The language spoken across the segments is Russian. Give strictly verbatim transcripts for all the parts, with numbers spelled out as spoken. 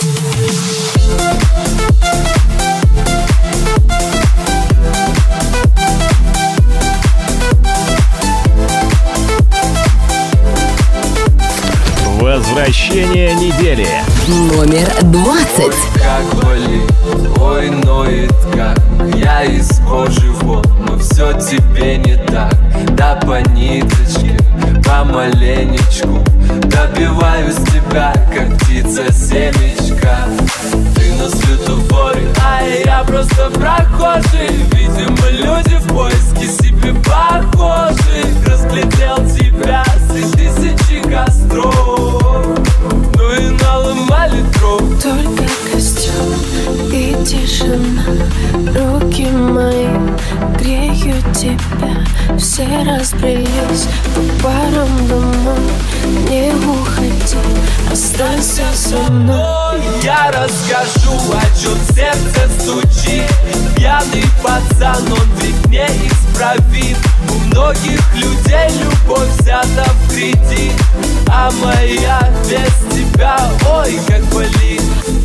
Возвращение недели. Номер двадцать. Ой, как болит, ой, ноет как. Я из кожи вон, но все тебе не так. Да по ниточке, помаленечку добиваюсь тебя, как птица семечка. Ты на светофоре, а я просто прохожий. Видимо, люди в поиске себе похожих. Разглядел тебя среди тысячи костров, ну и наломали дров. Только костюм и тишина, руки мои греют тебя. Все разбрелись по парам домой. Не уходи, останься со мной. Я расскажу, о чем сердце стучит. Пьяный пацан, он ведь неисправим. У многих людей любовь взята в кредит, а моя без тебя, ой, как болит.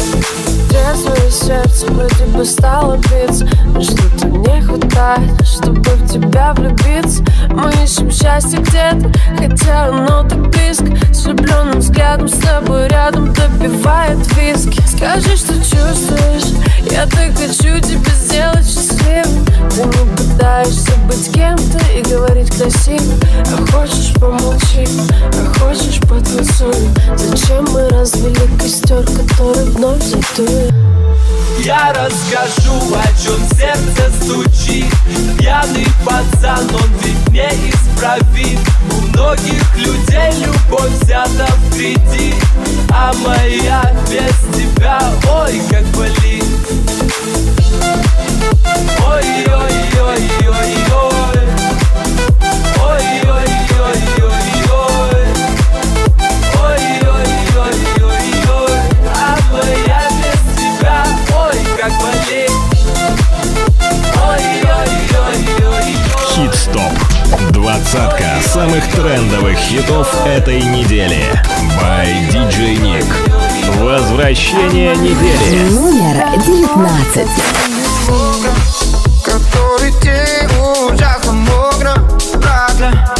Трезвое сердце вроде бы стало биться, но что-то не хватает, чтобы в тебя влюбиться. Мы ищем счастье где-то, хотя оно так близко. С влюбленным взглядом с тобой рядом допивает виски. Скажи, что чувствуешь, я так хочу тебя сделать счастливым. Ты не пытаешься быть кем-то и говорить красиво. А хочешь помолчи, а хочешь потанцуем. Зачем мы развели костер, который вновь затует? Я расскажу, о чем сердце стучит. Пьяный пацан, он ведь неисправим. У многих людей любовь взята в кредит, а моя без тебя, ой, как болит. Ой-ой-ой-ой-ой-ой. Ой-ой-ой-ой-ой-ой. Ой-ой-ой-ой-ой. А моя без тебя, ой, как болит. Ой-ой-ой-ой-ой. Хит-стоп. Двадцатка самых трендовых хитов этой недели. By ди джей Nick. Возвращение недели. Номер девятнадцать. Который день ужасно мокро, правда.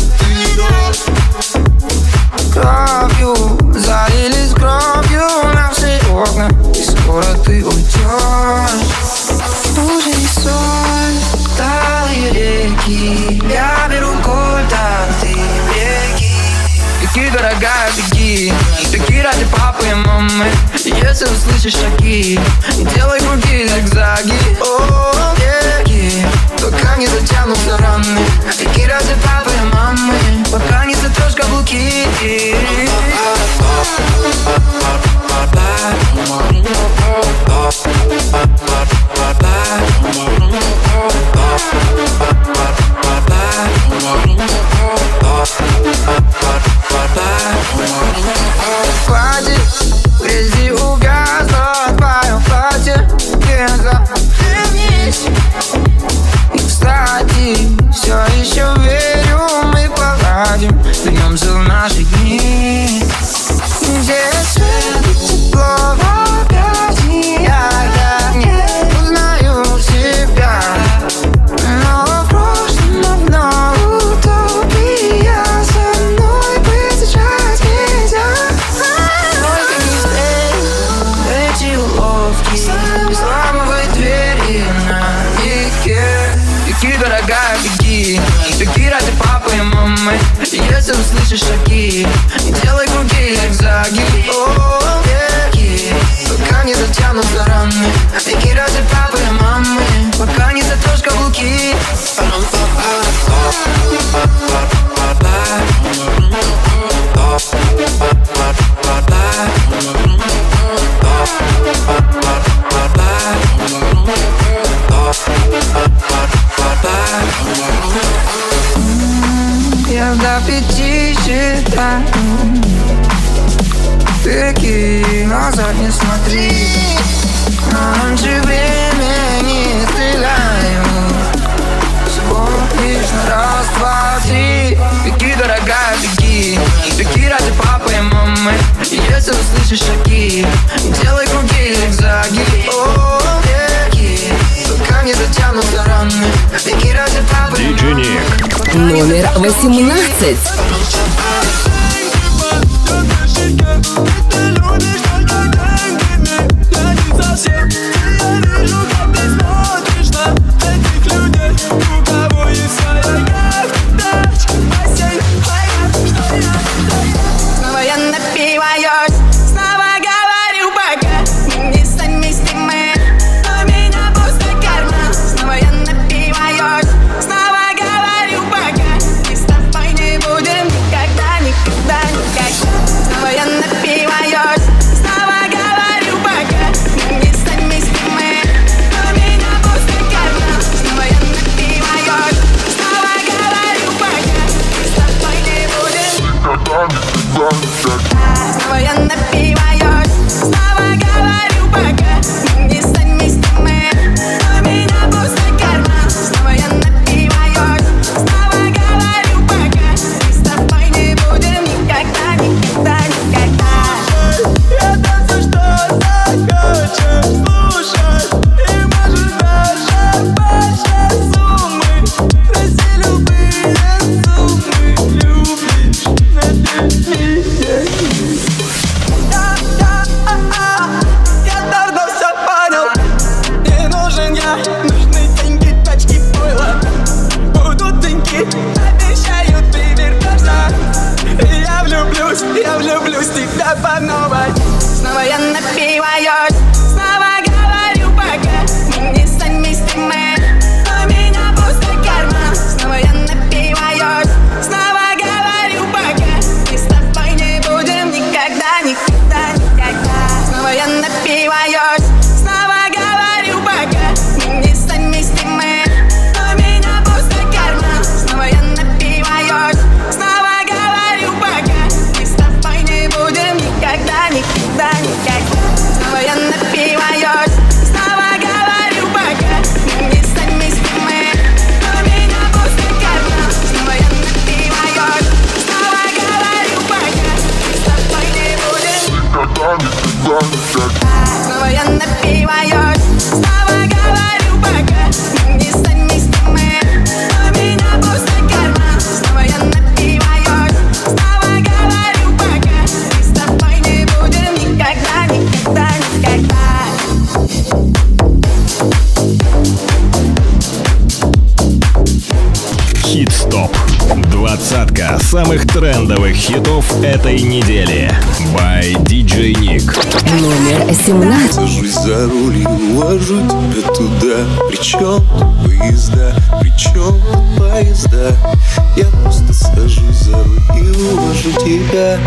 Кровью залились кровью на все окна, и скоро ты уйдешь. Уже не соль, талые реки. Я беру кольт, а ты реки. Беги, дорогая, беги. Беги ради папы и мамы. Если услышишь шаги, делай круги, зигзаги. О, реки, пока не затянутся раны. Беги ради папы и мамы, пока не затрешь каблуки. Хватит, грязи угасла твое платье, лето. И, кстати, все еще верю, мы поладим. Вернемся в наши дни, где свет, тепло в объятии. Я не узнаю себя, но в прошлом давно утопия. Со мной быть сейчас нельзя. Только не смей эти уловки, взламывай двери на реке. Беги, дорогая, беги. Беги ради папы и мамы. Если услышишь шаги, делай круги, зигзаги. О, реки, пока не затянутся раны. Беги ради папы и мамы, пока не затрешь каблуки. Я до пяти считаю. Беги, назад не смотри. Раньше времени стреляю. Всего лишь на раз, два, три. Беги, дорогая, беги. Беги ради папы и мамы. Если услышишь шаги, делай круги, зигзаги. О, реки, камни затянутся раны. Беги ради папы. диджей Ник. Номер восемнадцать. Снова я напиваюсь, снова говорю пока мы не совместимы, но меня пустой карман. Снова я напиваюсь, снова говорю пока мы с тобой не будем никогда, никогда, никогда. Снова я напиваюсь, снова говорю пока мы не совместимы, но меня пустой карман. Снова я напиваюсь, снова говорю пока мы с тобой не будем. Снова я напиваюсь, снова говорю пока мы не совместимы, но меня пустой карман. Снова я напиваюсь, снова говорю пока мы с тобой не будем никогда, никогда, никогда. Это все, что захочешь слушать, и может даже больше суммы. Проси любые суммы, любишь, надеюсь. Я давно все понял, не нужен я, нужны деньги, тачки, пойло. Будут деньги, обещаю, ты вернешься. И я влюблюсь, я влюблюсь в тебя по новой. Снова я напиваюсь, снова говорю пока мы не совместимы, но меня пустой карман. Снова я напиваюсь, снова говорю пока мы с тобой не будем никогда, никогда, никогда. Снова я напиваюсь, снова говорю пока мы не совместимы, но меня пустой карман. Снова я напиваюсь, снова говорю пока мы с тобой не будем никогда, никогда, никогда. Снова я напиваюсь, снова говорю пока мы не совместимы, но меня пустой карман. Снова я напиваюсь, снова говорю пока мы с тобой не будем. Снова я напиваюсь, снова говорю пока мы не совместимы, но меня пустой карман. Снова я напиваюсь, снова говорю пока мы с тобой не будем никогда, никогда, никогда. Хит-стоп. Двадцатка самых трендовых хитов этой недели. By диджей Ник. Номер семнадцать. Сажусь за руль и увожу тебя туда. Причем поезда, причем поезда. Я просто сажусь за руль и увожу тебя.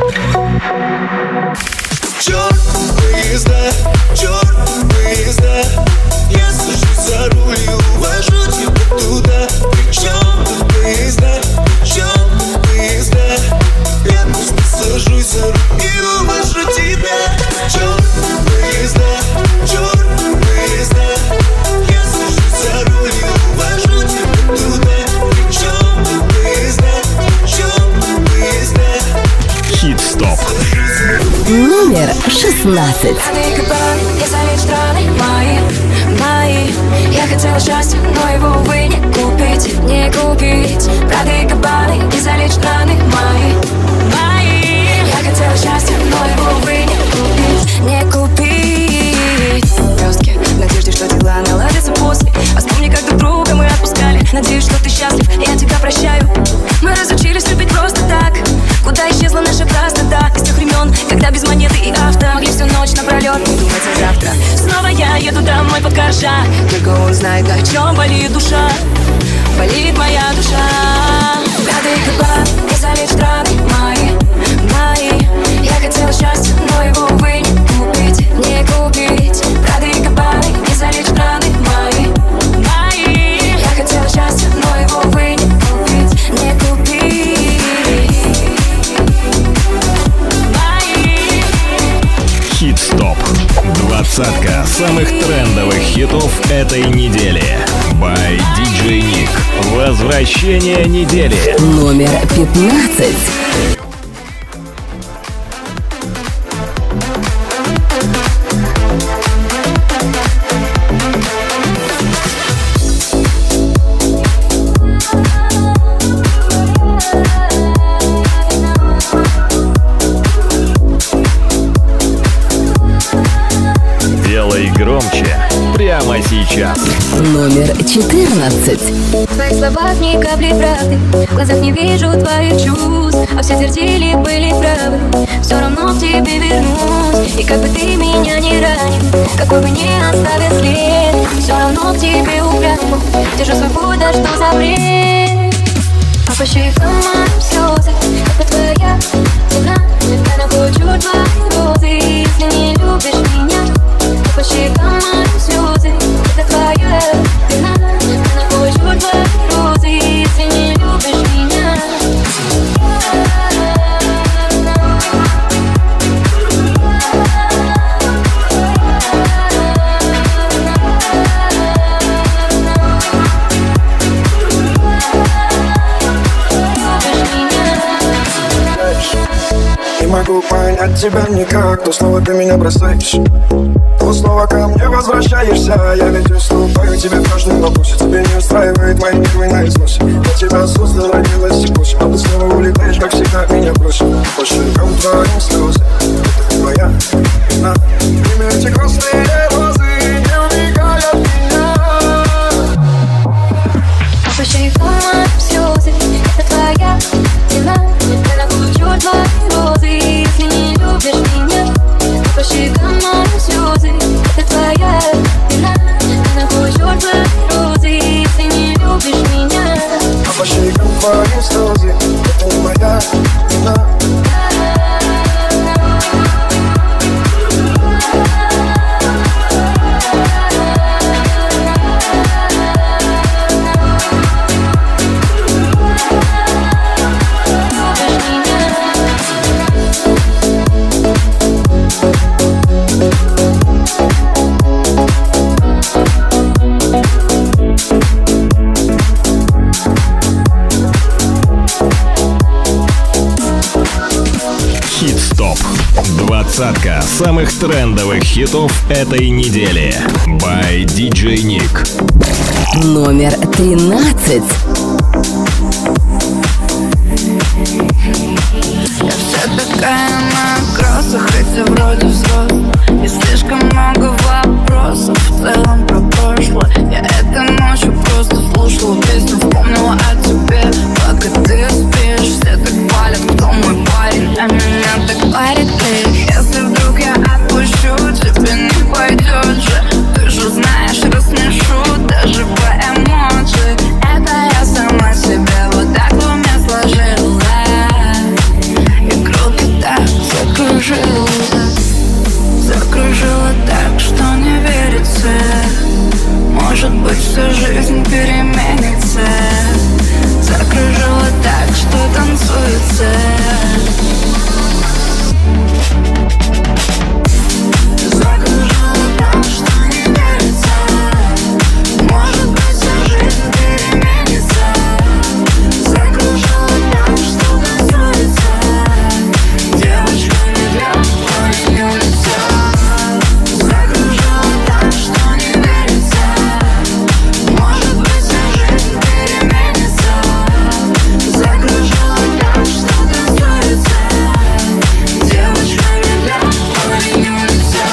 Черт, поезда, черт, поезда. Я сажусь за руль и увожу тебя туда. Причем тут поезда, причем тут поезда. Я просто сажусь за руль и увожу тебя. Черт, поезда, черт, поезда. Я сажусь за руль и увожу тебя туда. Причем тут поезда, причем тут поезда. Хит-стоп. Номер шестнадцать. Я залить страны мои, мои. Я хотела счастья, но его, увы, не купить, не купить. Прады кабаны, и залить страны мои, мои. Я хотела счастья, но его, увы, не купить, не купить. Пёстки, в надежде, что дела наладятся после. А вспомни, как друг друга мы отпускали. Надеюсь, что ты счастлив, я тебя прощаю. Мы разучились любить просто так. Куда исчезла наша красота? Из тех времен, когда без монеты и авто могли всю ночь напролет не думать о завтра. Снова я еду домой под коржа. Только он знает, о чем болит душа. Болит моя душа. Прады и кабан, и залить страны мои, мои. Я хотела счастья, но его, увы, не купить, не купить. Прады и кабаны, и залить страны мои, мои. Я хотела счастья, но его, увы, не купить, не купить. Хит-стоп. Двадцатка самых трендовых хитов этой недели. By диджей Ник. Возвращение недели. Номер пятнадцать. громче прямо сейчас. Номер четырнадцать. В твоих словах ни капли правды, в глазах не вижу твоих чувств, а все твердили, были правы. Все равно к тебе вернусь, и как бы ты меня не ранил, какой бы ни оставил след, все равно к тебе упрямо держу свой путь, да что за бред. А по щекам моим слезы, это твоя цена, я наклочу твои розы, если не любишь меня. А по щекам моим слезы, это твоя цена, я наклочу твои розы, если не любишь меня. Не могу понять тебя никак, то снова ты меня бросаешь, то снова ко мне возвращаешься. Я ведь уступаю тебе в каждом вопросе, тебе не устраивает мои нервы на износе. Я тебя создал, родилась и прочь, а ты снова улетаешь, как всегда меня бросил. По щекам твоим слезы, это твоя вина. Время эти красные розы не убегай от меня. А по щекам моим слезы, это твоя вина, я наклочу твои розы, если не любишь меня. А по щекам моим слезы, это твоя вина, я наклочу твои розы, если не любишь меня. А по щекам твоим слезы, это не моя вина. Двадцатка самых трендовых хитов этой недели. By ди джей Nick. Номер тринадцать. Я вся такая на кроссах, хотя вроде взрослый, и слишком много вопросов в целом про прошлое. Я этой ночью просто слушала песню, вспомнила о тебе, пока ты спишь. Все так палят, кто мой парень, а меня так парит лишь. Если вдруг я отпущу, тебе не пойдет же. Ты же знаешь, рассмешу даже по эмоджи. Это я сама себе вот так в уме сложила и круто так закружила, закружила так, что не верится. Может быть, вся жизнь переменится. Закружила так, что танцуется. Закружила так, что не верится. Может быть, вся жизнь переменится. Закружила так, что танцуется. Девочка не для твоего лица. Закружила так, что не верится. Может быть, вся жизнь переменится. Закружила так, что танцуется. Девочка не для твоего лица.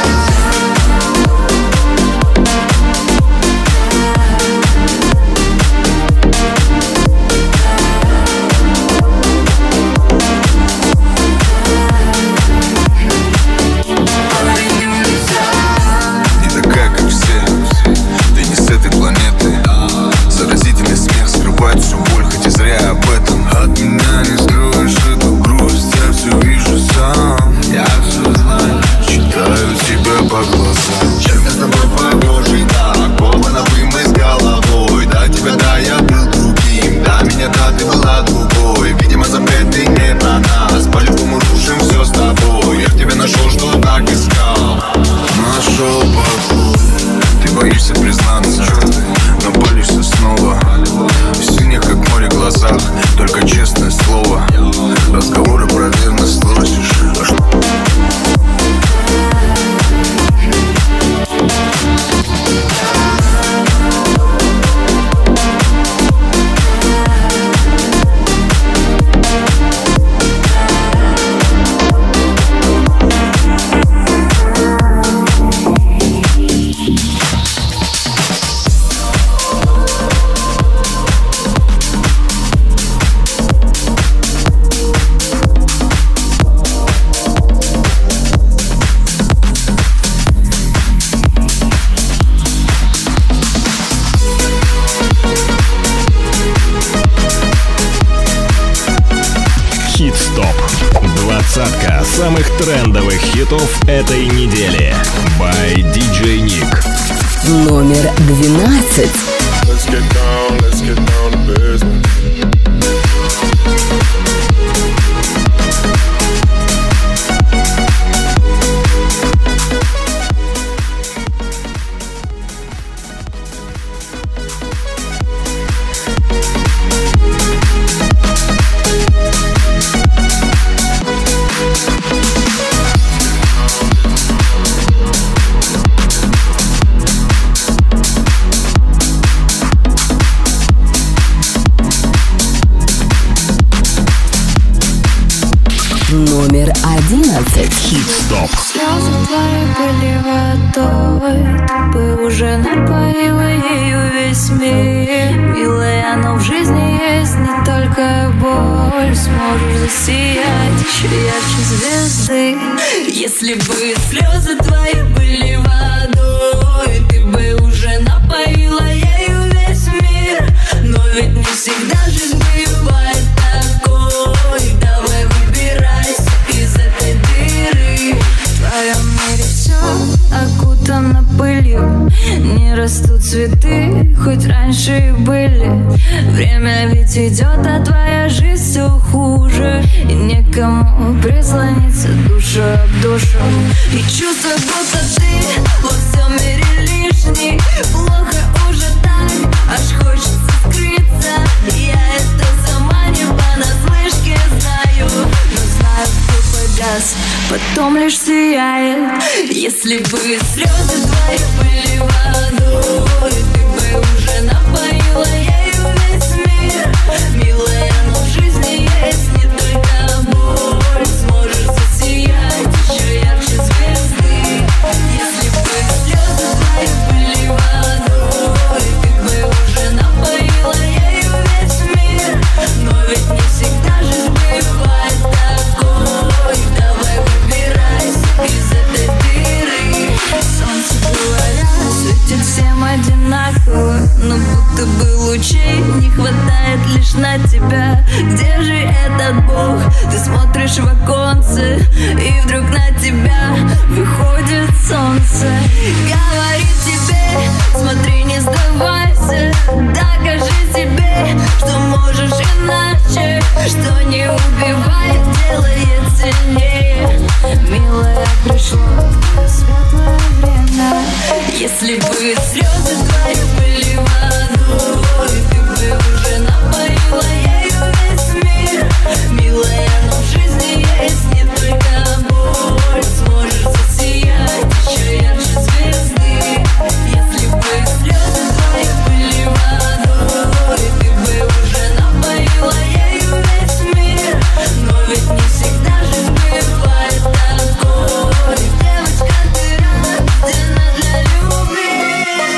Не такая, как все, ты не с этой планеты. Заразительный смех скрывает всю боль, хоть и зря об этом. От меня не скроешь эту грусть, я все вижу сам. Я все знаю, читаю тебя по глазам. Чем я с тобой похожий, так полно мы с головой. Да, тебя, да, я был другим. Да, меня, да, ты была другой. Видимо, запреты не про нас. По-любому рушим все с тобой. Я в тебе нашел, что так искал. Нашел покой. Ты боишься признаться, но палишься снова. В синих, как море, глазах только честное слово. Разговоры про верность сложишь. А что? самых трендовых хитов этой недели. By ди джей Nick. Номер двенадцать. Let's get down, let's get down to business. Номер одиннадцать. Хит-стоп. Слезы твои были водой, ты бы уже напоила ею весь мир. Милая, но в жизни есть не только боль. Сможешь засиять еще ярче звезды. Если бы слезы твои были водой, ты бы уже напоила ею весь мир. Но ведь не всегда жизнь бывает такой. Давай выбирайся из этой дыры. В твоем мире все окутано пылью. Не растут цветы, хоть раньше и были. Время ведь идет, а твоя жизнь все хуже. И некому прислониться душу об душу. И чувство, будто ты во всем мире лишний. Плохо уже так, аж хочется скрыться. Я это сама не понаслышке знаю. Но знаю, кто погас, потом лишь сияет. Если бы слезы твои были водой, ты бы уже напоила ею весь мир. Милая, но в жизни есть не только боль. Сможешь засиять еще ярче звезды. Если бы слезы твои были водой, ты бы уже напоила ею весь мир. Но ведь не всегда жизнь бывает такой. Давай выбирайся из этой дыры. Солнце, говорят, светит всем одинаково, но будто бы лучей не хватает лишь на тебя. Где же этот Бог? Ты смотришь в оконце, и вдруг на тебя выходит солнце. Говорит тебе, смотри, не сдавайся. Докажи себе, что можешь иначе. Что не убивает, делает сильнее. Милая, пришло светлое время. Если бы слезы твои были водой, ты бы уже напоила ею весь мир. Милая, но в жизни есть не только боль. Сможешь засиять еще ярче звезды. Если бы слезы твои были водой, ты бы уже напоила ею весь мир. Но ведь не всегда жизнь бывает такой. Девочка, ты рождена для любви.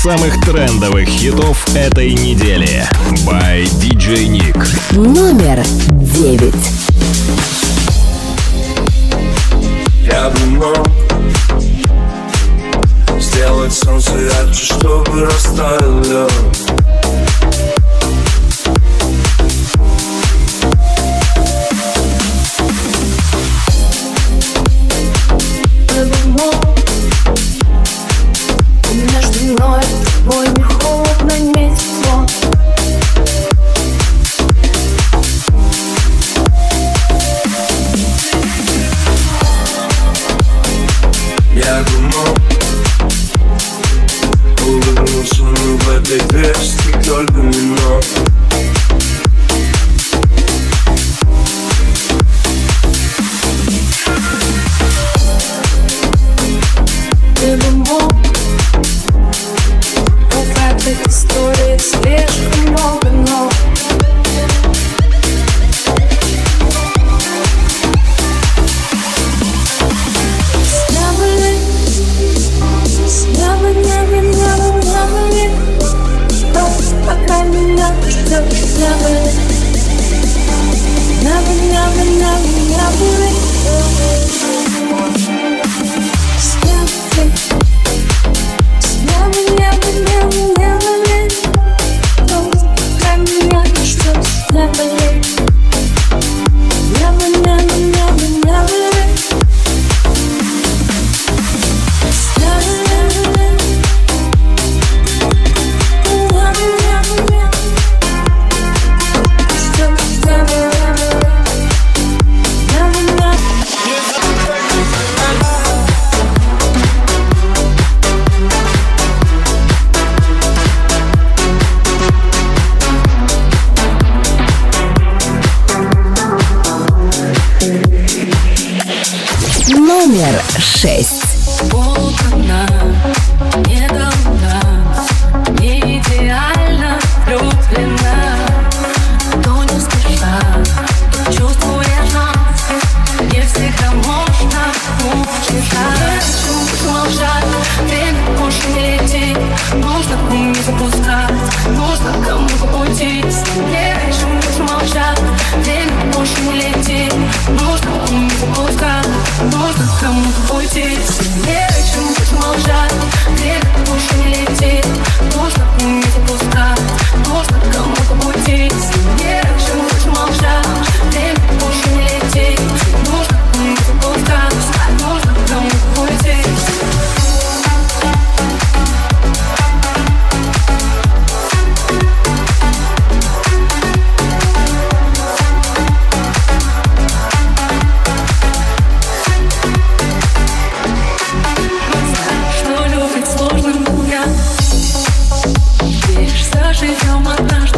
самых трендовых хитов этой недели. By ди джей Nick. Номер девять. Я бы мог сделать солнце ярче, чтобы растаял лед. Я бы мог между мной и тобой не холодно, не тепло. Я бы мог улыбнуться, но в этой песне только немного. Ты бы мог в этой истории слишком много, но Номер шесть. Полдня, не должна, не идеально влюблена. То не спеша, то чувствуешь нас, не всегда можно удержать. Молчать, время больше не летит, нужно уметь запускать, нужно кому-то уйти. Не хочу молчать, время больше не летит, нужно уметь запускать, нужно кому-то уйти. Не хочу молчать, время больше не летит, нужно уметь запускать, нужно кому-то уйти. Не хочу молчать, время больше не летит, нужно уметь запускать, нужно кому-то уйти. Живем однажды,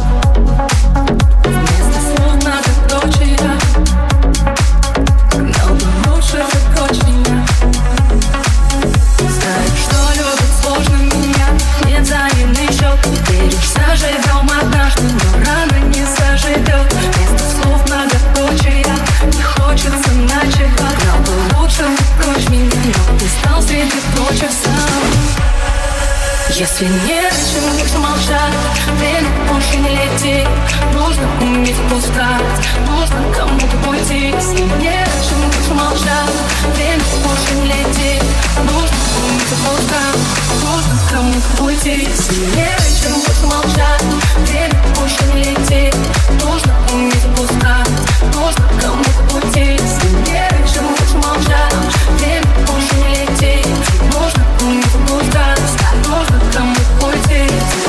вместо слов многоточия, но бы лучше прочь меня. Знаешь, что любит сложно меня, нет взаимный счет. Веришь, заживем однажды, но рано не заживет. Вместо слов многоточия, не хочется ночевать, но бы лучше прочь меня, но ты стал среди прочих сам. Если нет, чему молчать, время больше не летит, нужно уметь пускать, нужно кому-то уйти. Если нет, чему молчать, время больше не летит, нужно уметь пускать, нужно кому-то уйти. Если нет, чему молчать, время больше не летит, нужно уметь пускать, нужно кому-то уйти. Если нет, чему молчать, время больше не летит, нужно уметь пускать, нужно кому-то уйти.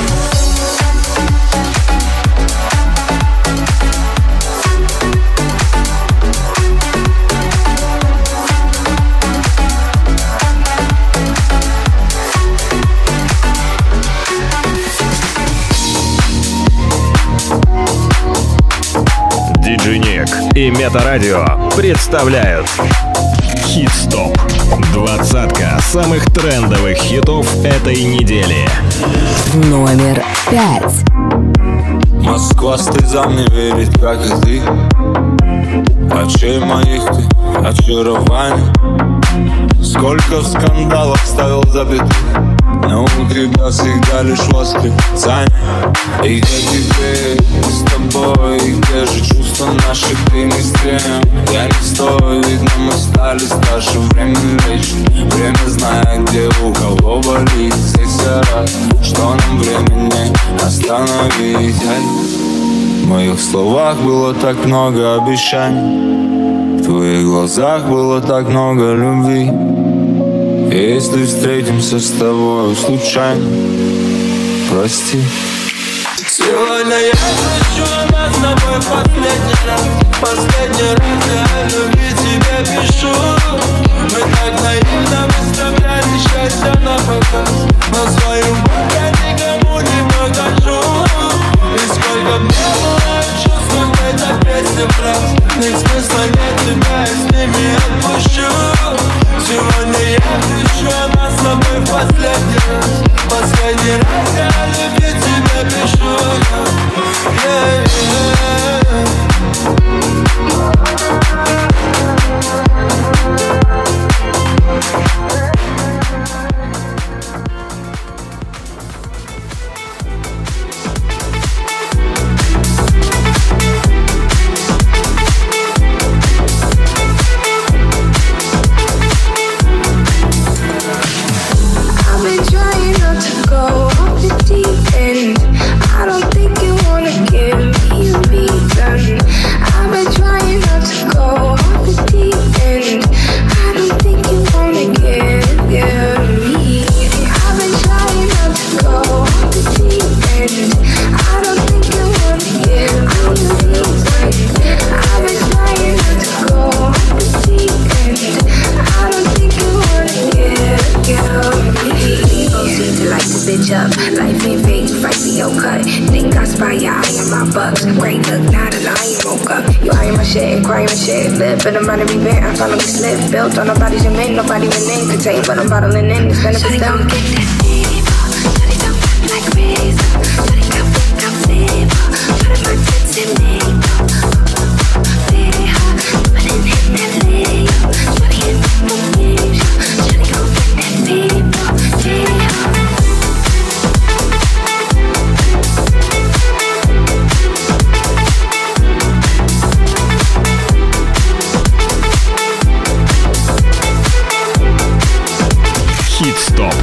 ди джей Nick и Метарадио представляют Хит-стоп. Двадцатка самых трендовых хитов этой недели. Номер пять. Москва слезам не верит, как и ты. Очей моих ты очарование. Сколько в скандалах ставил запятых. но у тебя всегда лишь восклицание. И где теперь с тобой, и где же чувства наших ты не стрем? Я не стою, ведь мы стали старше, время лечит. Время знает, где у кого болит. Здесь я рад, что нам времени остановить. В моих словах было так много обещаний, в твоих глазах было так много любви. И если встретимся с тобой случайно, прости. Сегодня я хочу нас с тобой последний раз. Последний раз я о любви тебе пишу. Мы так наивно выставляли счастье на показ, но свою боль я никому не покажу. И сколько мне было чувств в этой песне фраз, их смысла нет, тебя я с ними отпущу. Сегодня я хочу нас с тобой последний раз. Последний раз я о любви тебе пишу. Yeah, yeah. But I'm about to revent, I finally slipped. Built on nobody's cement, nobody went in could take, but I'm bottling in, it's benefits down. Хит-стоп.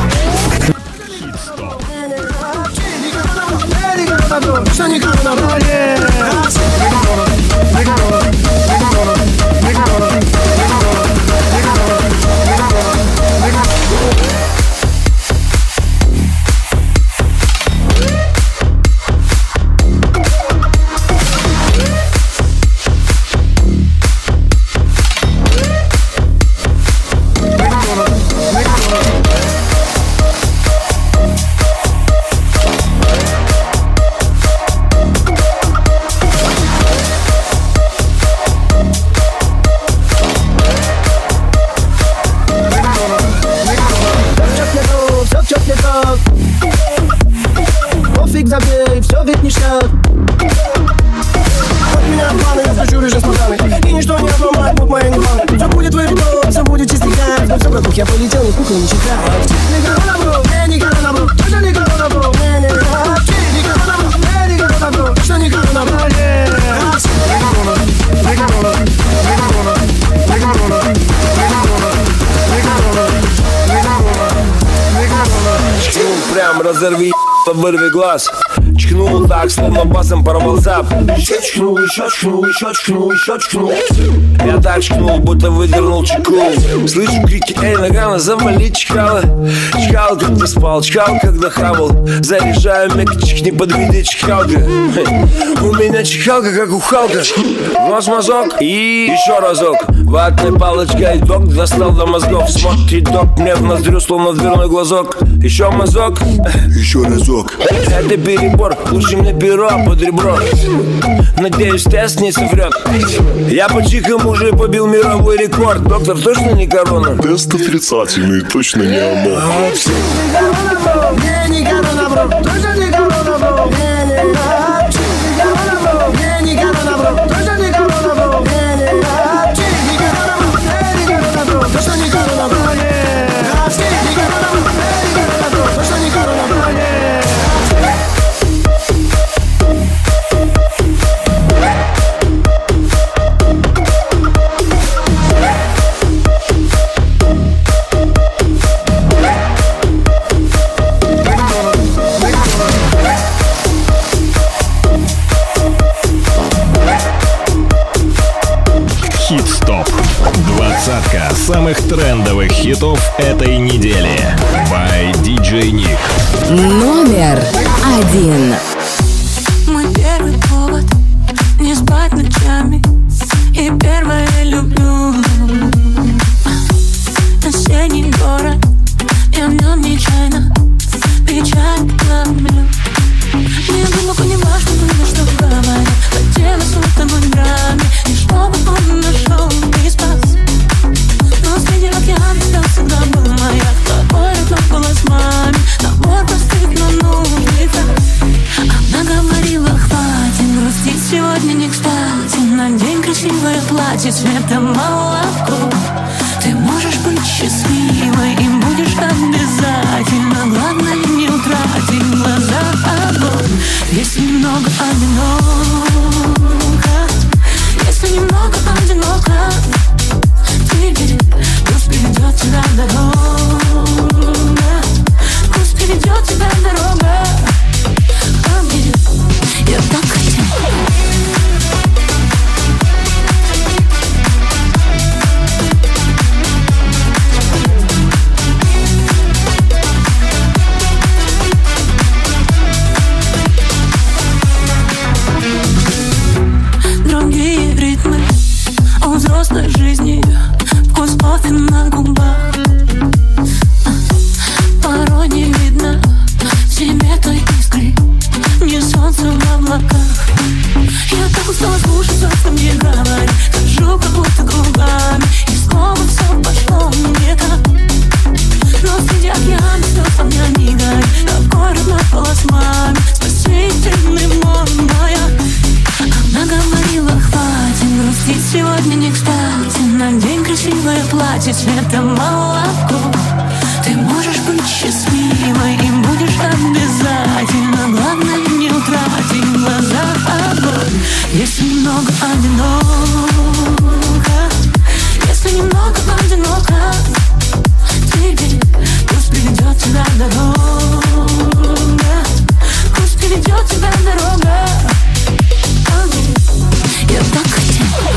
Я полетел, и кукол не читаю. Никого добро, не никого добро, тоже никого добро, не не никого добро, не никого добро, что никого добро, не Чкнул прям, разорви, вырви глаз. Чкнул так, словно басом порвал зап. Еще чкнул, еще чкнул, еще чкнул, еще чкнул. Я так чкнул, будто выдернул чеку. Слышу крики, эй, Нагано, завали чкала. Чкал, когда спал, чкал, когда хавал. Заряжаю мякчик, не подведи чкалка. У меня чкалка, как у Халка. В нос мазок и еще разок. Ватной палочкой док достал до мозгов. Смотрит док мне в ноздрю, словно дверной глазок. Еще мазок, еще разок. Это перебор, лучше мне перо под ребро. Надеюсь, тест не соврет. Я по чикам уже побил мировой рекорд. Доктор, точно не корона? Тест отрицательный, точно не оно. Не, не корона, бро, точно не корона, бро. Не, не, не, не корона, бро, точно не корона, бро. Не, не, не корона, бро, точно не корона, бро. Хит-стоп. Двадцатка самых трендовых хитов этой недели. By ди джей Nick. Номер один. Мой первый повод не спать ночами. И первое люблю. Осенний город, я в нем нечаянно печаль ловлю. Мне глубоко не важно было, что говорят. Хотелось с тобой в драме, и чтобы он нашел и спас. Но среди океана всегда был маяк. Такой родной голос маме, набор простых, но нужных фраз. Она говорила, хватит грустить, сегодня не кстати. Надень красивое платье цвета молоко. Ты можешь быть счастливой, им будешь обязательно. Главное, не утратить в глазах огонь. Если немного одиноко, если немного одиноко, ты бери, пусть приведет тебя дорога. Пусть приведет тебя дорога. Побери, я так хотела. Взрослой жизни вкус кофе на губах. Порой не видно в себе той искры, не солнце в облаках. Я так устала слушать все, что мне говорят. Хожу как будто губами, и снова все пошло не так. Но среди океана слез огня не горит. Такой родной голос маме, спасительный мой маяк. Она говорила, хватит грустить, сегодня не кстати. Надень красивое платье цвета молоко. Ты можешь быть счастливой, им будешь обязательно. Главное, не утратить в глазах огонь. Если немного одиноко, если немного одиноко, ты бери, пусть приведет тебя дорога. Пусть приведет тебя дорога. Я так хотела.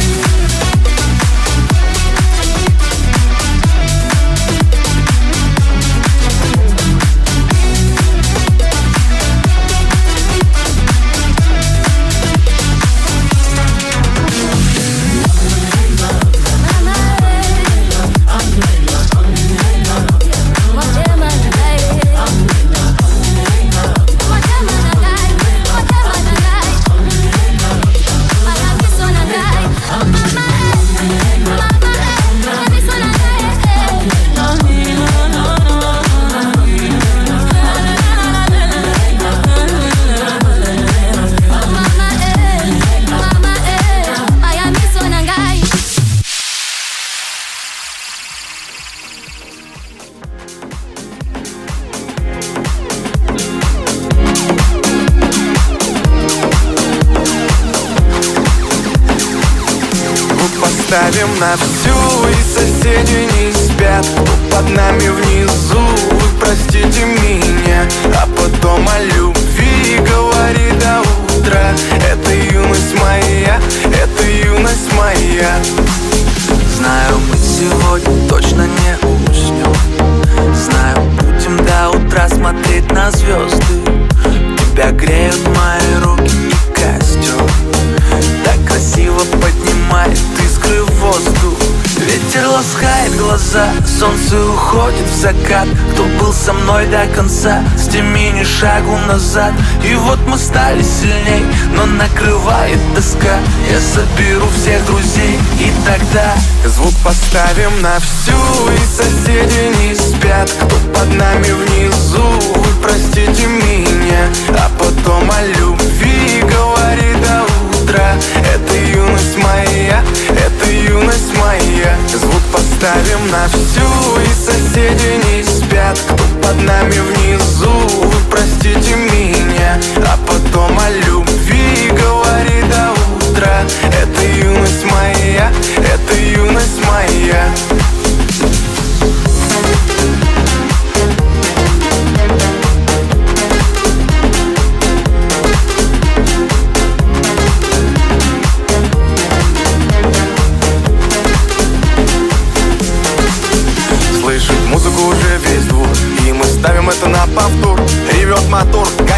Ставим на всю, и соседи не спят. Кто под нами внизу, вы простите меня. А потом о любви говори до утра. Это юность моя, это юность моя. Знаю, мы сегодня точно не уснем. Знаю, будем до утра смотреть на звезды. Тебя греют мои руки и костер. Так красиво поднимает искры в воздух. Ветер ласкает глаза, солнце уходит в закат. Кто был со мной до конца, с теми ни шагу назад. И вот мы стали сильней, но накрывает тоска. Я соберу всех друзей, и тогда звук поставим на всю, и соседи не спят. Кто под нами внизу, вы простите меня. А потом о любви говори до утра. Это юность моя, это юность моя. Звук поставим на всю, и соседи не спят. Кто под нами внизу, вы простите меня. А потом о любви говори до утра. Это юность моя, это юность моя.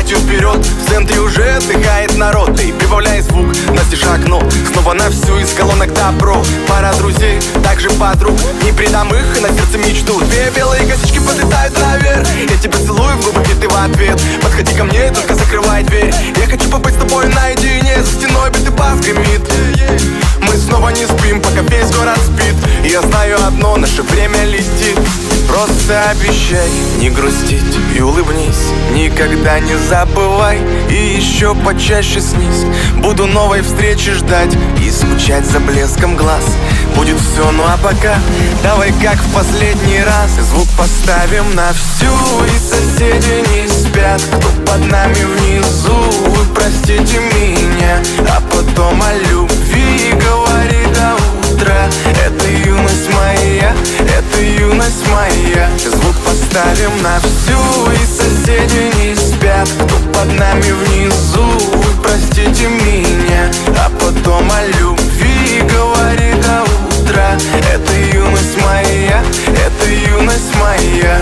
скоростью вперед. В центре уже отдыхает народ. И прибавляй звук, настежь окно. Снова на всю из колонок добро. Пара друзей, также подруг. Не предам их и на сердце мечту. Две белые косички подлетают наверх. Я тебя целую в губы, и ты в ответ. Подходи ко мне, только закрывай дверь. Я хочу побыть с тобой наедине. За стеной битый бас гремит. Мы снова не спим, пока весь город спит. Я знаю одно, наше время летит. Просто обещай не грустить и улыбнись. Никогда не забывай и еще почаще снись. Буду новой встречи ждать и скучать за блеском глаз. Будет все, ну а пока давай как в последний раз. Звук поставим на всю, и соседи не спят. Кто под нами внизу, вы простите меня. А потом о любви говори до утра. Это юность моя, это юность моя. Звук поставим на всю, и соседи не спят. Кто под нами внизу, вы простите меня. А потом о любви говори до утра. Это юность моя, это юность моя.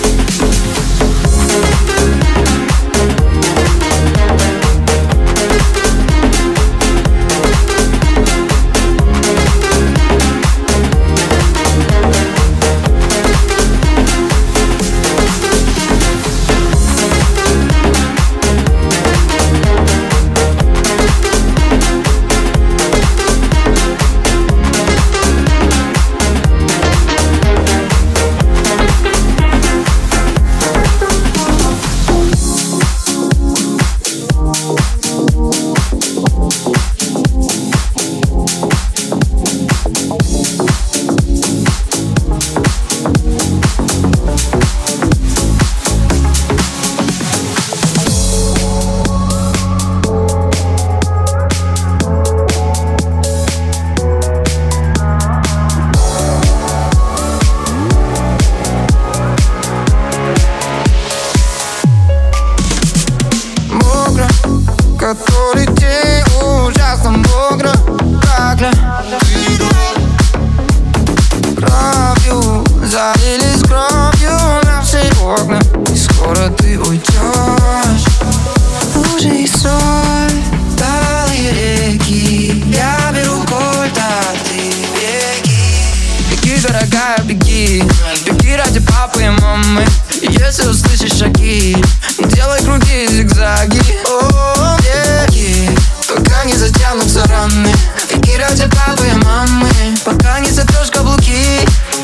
Который день ужасно мокро, как ли кровью залились кровью на все окна. И скоро ты уйдешь. Лужи и соль, талые реки. Я беру кольт, а ты беги. Беги, дорогая, беги. Беги ради папы и мамы. Если услышишь шаги, делай круги и зигзаги. О, беги, пока не затянутся раны. Беги ради папы и мамы, пока не сотрешь каблуки.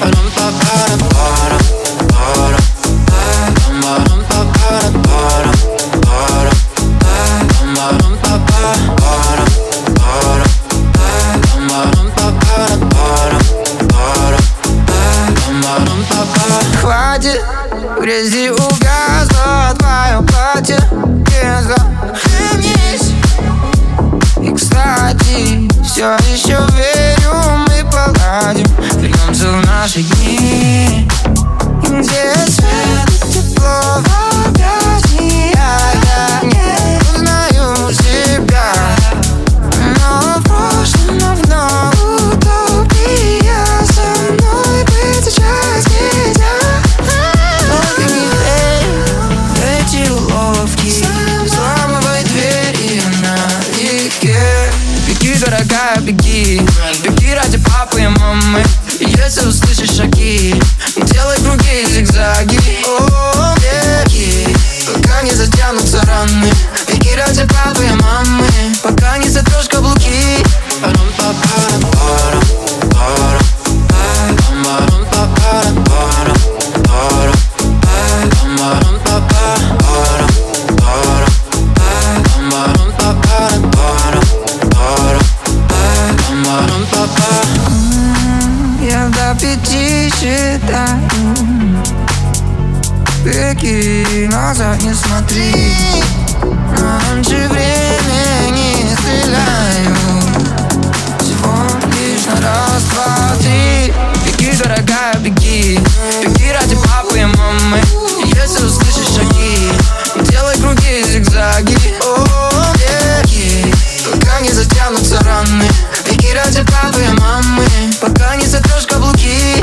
Хватит, в грязи угасло твое платье. Вернись. И, кстати, все еще верю, мы поладим. Вернемся в наши дни, где свет, тепло в объятиях. Я не узнаю себя, но в прошлом давно утопия. Со мной быть сейчас нельзя. Только не верь в эти уловки, взламывай двери налегке. Беги, дорогая, беги. Беги ради папы и мамы. Если услышишь шаги, делай круги и зигзаги. О, беги, пока не затянутся раны. Беги ради папы и мамы, пока не сотрешь каблуки. Я до пяти считаю. Беги, назад не смотри. Раньше времени стреляю. Всего лишь на раз, два, три. Беги, дорогая, беги. Беги ради папы и мамы. Если услышишь шаги, делай круги и зигзаги. О, беги, пока не затянутся раны. Беги ради папы и мамы, пока не сотрешь каблуки.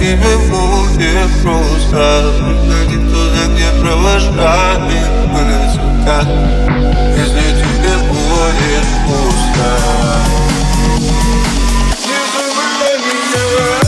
тебе будет грустно, приходи туда, где провожает высота. Если тебе будет пусто, не забывай меня.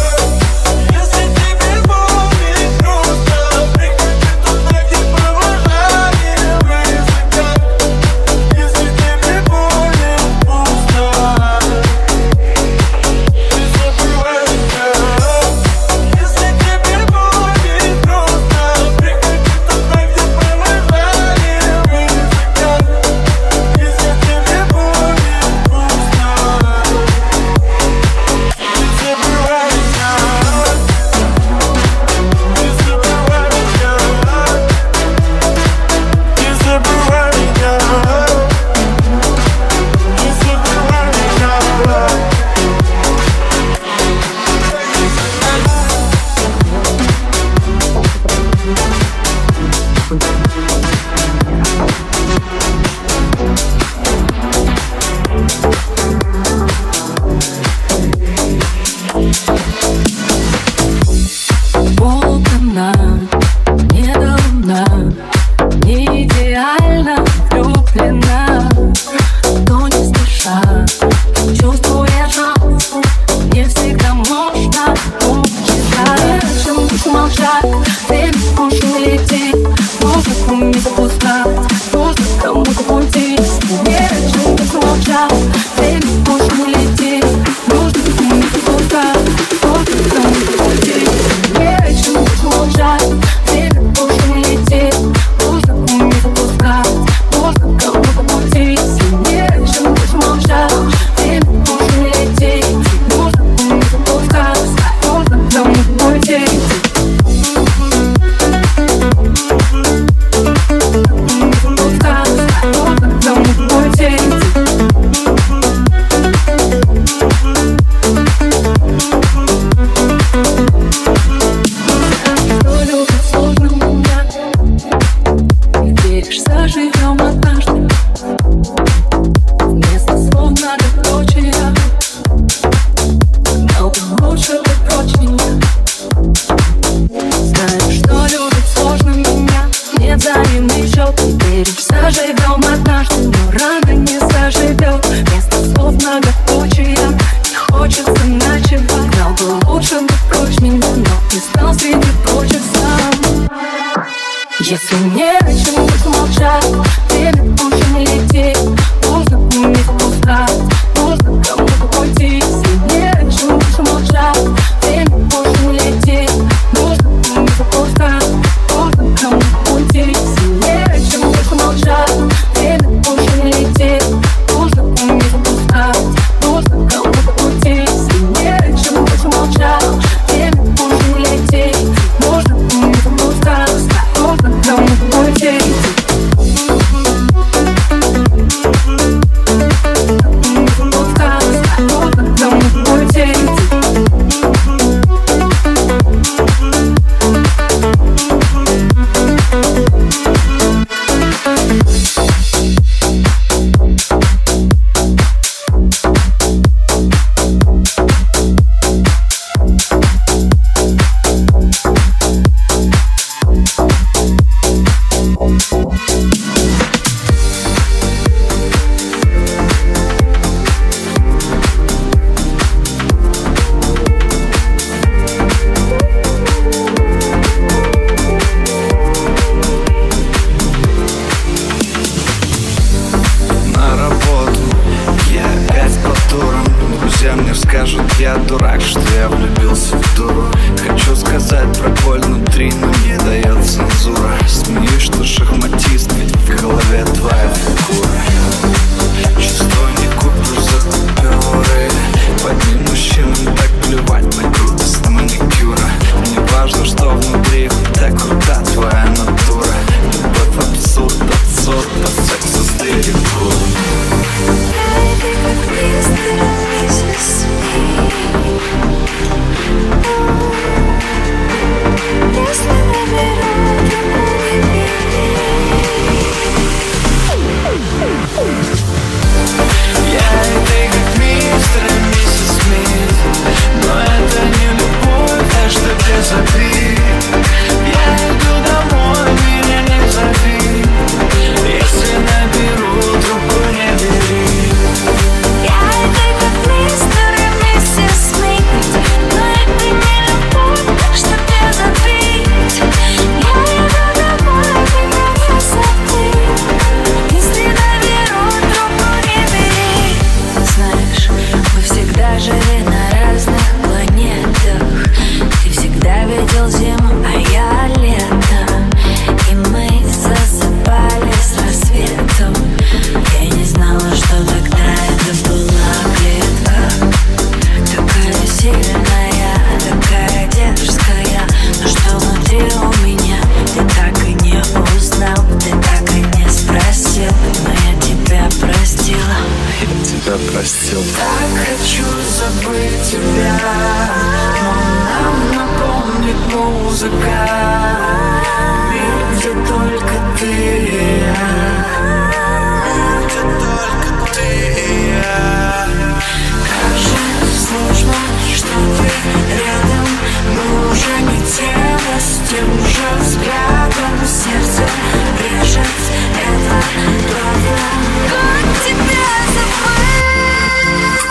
простил. Так хочу забыть тебя, но нам напомнит музыка. Мир, где только ты и я. Мир, где только ты и я. Как же сложно, что ты рядом, но уже не тело с тем же взглядом. Сердце режет, это правда. Как тебя забыть?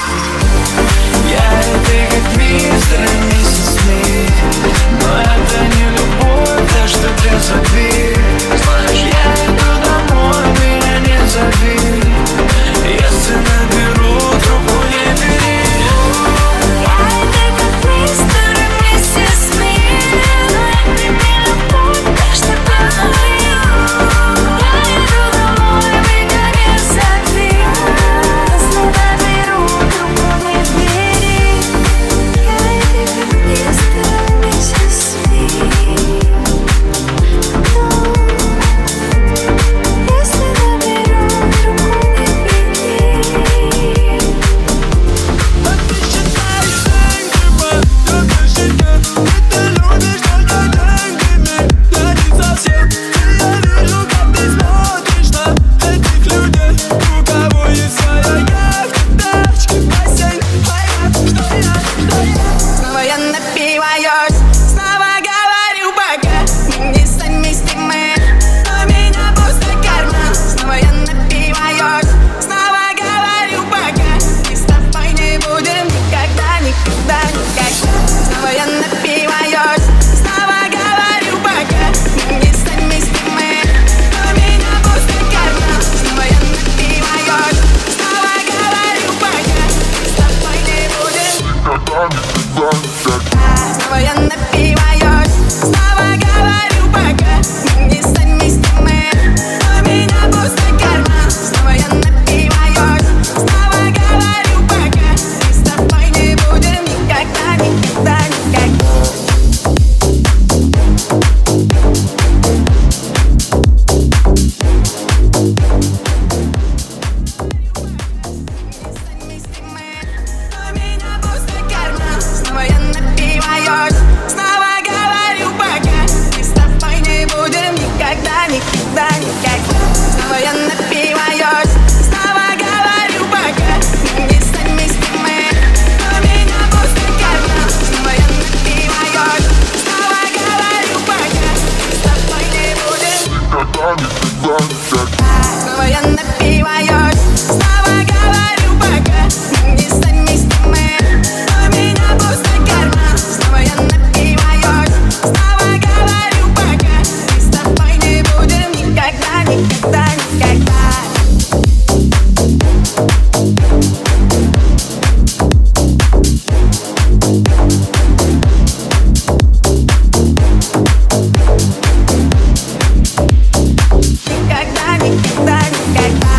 Я и ты как мистер и миссис Смит, но это не любовь, так что ты забей. Я иду домой, меня не зови. Если наберу, трубку не бери. Я и ты как мистер и миссис Смит, но это не любовь, так что ты забей. Я иду домой, меня не зови. Если наберу, трубку не бери. Я и ты как мистер и миссис Смит. Если наберу, трубку не бери. Снова я напиваюсь, снова говорю пока. Мы не совместимы, у меня пустой карман. Снова я напиваюсь, снова говорю пока. Мы с тобой не будем никогда, никогда, никогда. Снова я напиваюсь, снова говорю пока. Мы не совместимы, у меня пустой карман. Снова я напиваюсь, снова говорю пока. Мы с тобой не будем. Снова я напиваюсь, снова говорю пока. Мы не совместимы, у меня пустой карман. Снова я напиваюсь, снова говорю пока. Мы с тобой не будем никогда, никогда, никогда. У меня пустой карман. Снова я напиваюсь, снова говорю пока. Мы с тобой не будем никогда, никогда, никогда. Снова я напиваюсь, снова говорю пока. Мы не совместимы, у меня пустой карман. Снова я напиваюсь, снова говорю пока. Мы с тобой не будем. Снова я напиваюсь, снова говорю пока. Мы не совместимы, у меня пустой карман. Снова я напиваюсь, снова говорю пока. Мы с тобой не будем никогда, никогда, никогда. Никогда, никогда, никогда.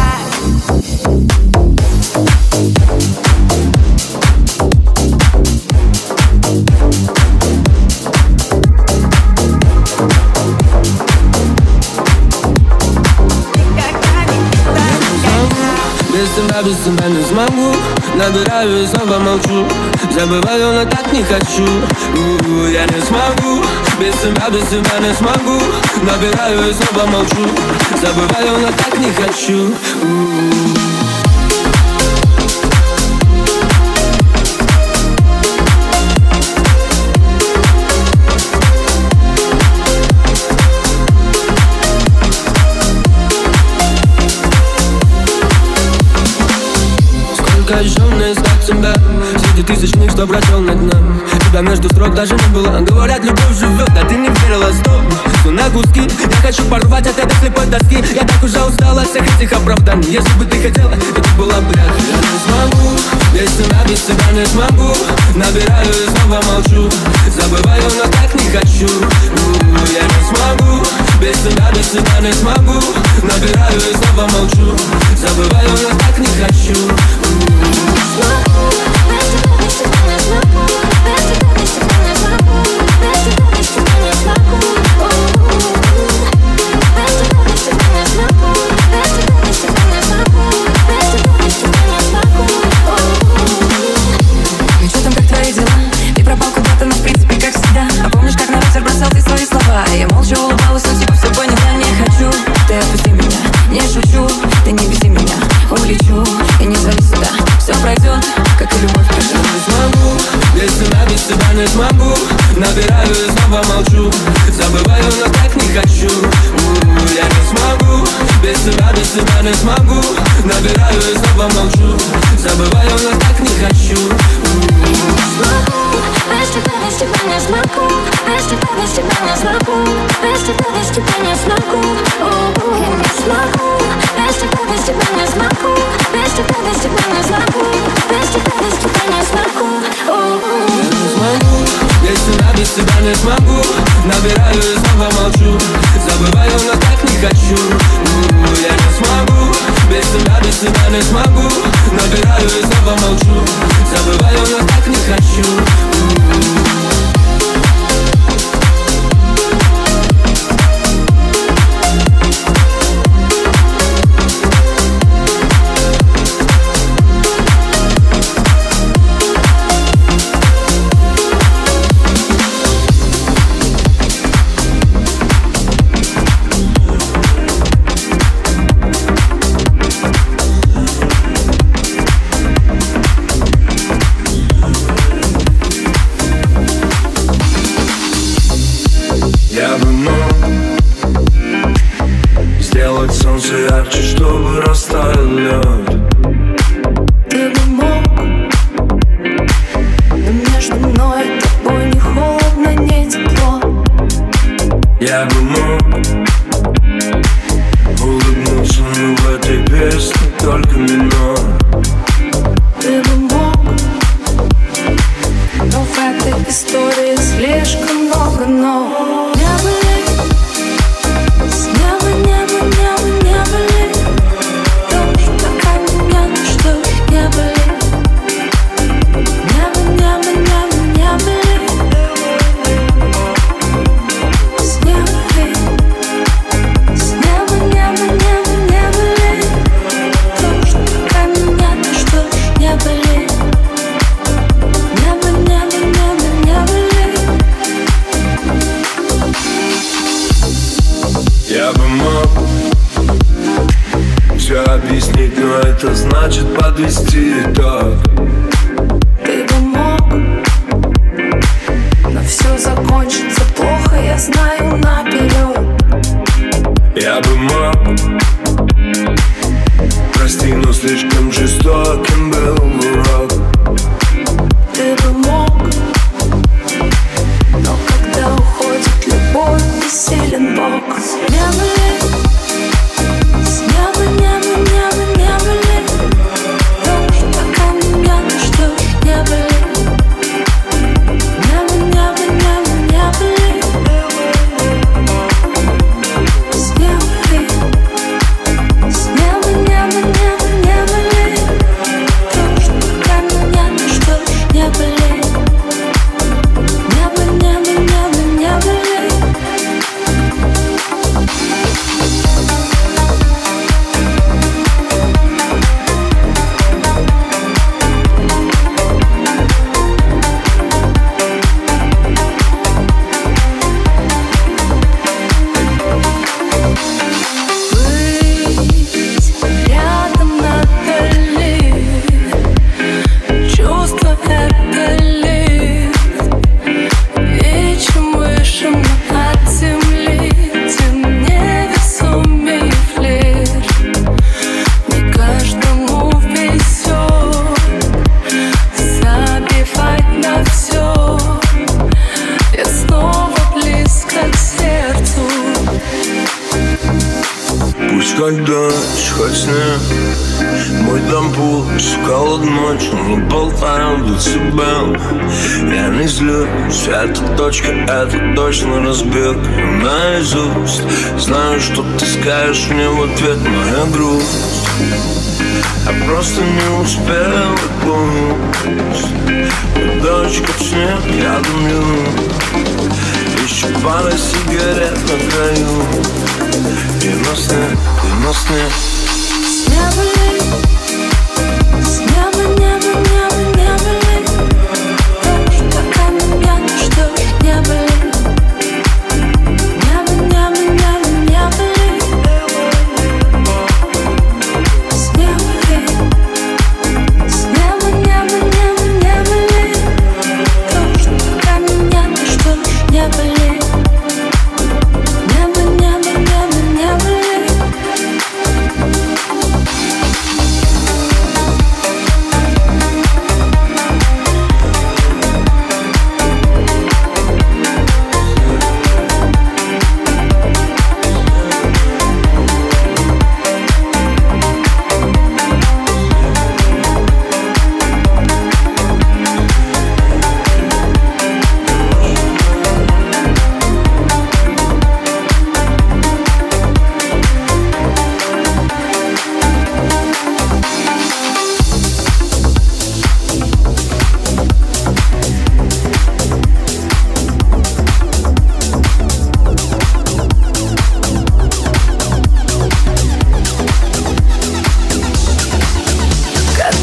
Без тебя, без тебя не смогу. Набираю и снова молчу. Забываю, но так не хочу. У-у-у, я не смогу. Без тебя, без тебя не смогу. Набираю и снова молчу. Забываю, но так не хочу. У-у-у. Сколько еще мне искать тебя среди тысяч них, что прочел над нами. Тебя между строк даже не было. Говорят, любовь живет, а ты не верила, стоп. Все на куски, я хочу порвать от этой слепой доски. Я так уже устала от всех этих оправданий. Если бы ты хотела, это была бы рядом. Я не смогу, без тебя, без тебя не смогу. Набираю и снова молчу. Забываю, но так не хочу. У-у-у, я не смогу, без тебя, без тебя не смогу. Набираю и снова молчу. Забываю, но так не хочу. Без тебя, без тебя не смогу. Ты не вези меня, улечу и не зови сюда. Все пройдет, как и любовь пройдет. Не смогу, без тебя, без тебя не смогу. Набираю и снова молчу. Забываю, но так не хочу. У-у-у, я не смогу, без тебя, без тебя не смогу. Набираю и снова молчу. Забываю, но так не хочу. Без тебя, без тебя не смогу. Без тебя, без тебя не смогу. Без тебя, без тебя не смогу. Я не смогу. Без тебя, без тебя не смогу. Без тебя, без тебя не смогу. Без тебя, без тебя не смогу. Я не смогу, без тебя, без тебя не смогу. Набираю и снова молчу. Забываю, но так не хочу. У-у-у, я не смогу, без тебя, без тебя не смогу. Набираю и снова молчу. Забываю, но так не хочу. Ярче, чтобы растаял лед. Ты бы мог, но между мной и тобой не холодно, не тепло. Я бы мог улыбнуться, но в этой песне только минор. Ты бы мог, но в этой истории слишком много но. Не были, с неба, небо, небо, не были. Дождь такая меня, что ж не были. Небо, небо, небо, не были. С неба, с неба, небо, небо, не были. Дождь такая меня, что ж не были. Небо, небо, небо, не были. Я бы мог все объяснить, но это значит подвести итог. Ты бы мог, но все закончится плохо, я знаю наперед. Я бы мог, прости, но слишком жестоким был урок. Ты бы мог, но когда уходит любовь, бессилен Бог. Не были, с неба, небо, небо, не были. Дождь пока меня, что ж не были. Небо, небо, небо, не были. С неба, с неба, небо, небо, не были. Дождь пока меня, что ж не были. Небо, небо, небо, не были. Быть рядом надо ли? Чувство это лифт. И чем выше мы от земли, тем невесомее флирт. Не каждому везет забивать на все. Я снова близко к сердцу. Пусть хоть дождь, хоть снег, мой дом пусть холод ночью, не болтаем до тебя. Я не злюсь, эта точка, это точно разбег. Я наизусть знаю, что ты скажешь мне в ответ, моя грусть. Я просто не успел, и пусть дождь, как снег, я дымлю. Еще пара сигарет на краю. И на снег, и на снег. С неба ли, с неба, небо, небо, не были. Дождь пока меня, что ж не были. Небо, небо, небо, не были.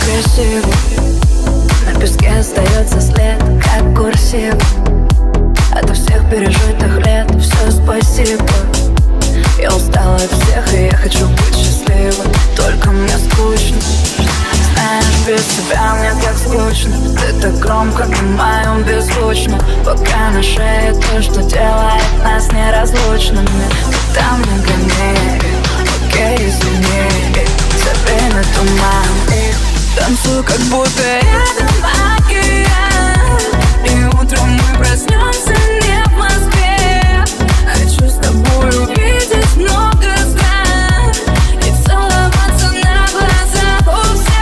красиво. На песке остается след, как курсив. Ото всех пережитых лет все спасибо. Я устала от всех, и я хочу быть счастливой. Только мне скучно. Знаешь, без тебя мне так скучно. Ты так громко на моем беззвучно. Пока на шее то, что делает нас неразлучными. Ты там не гони, окей, извини. Забей на туман и танцуй, как будто рядом океан. И утром мы проснемся не в Москве. Хочу с тобой увидеть много стран и целоваться на глазах у всех.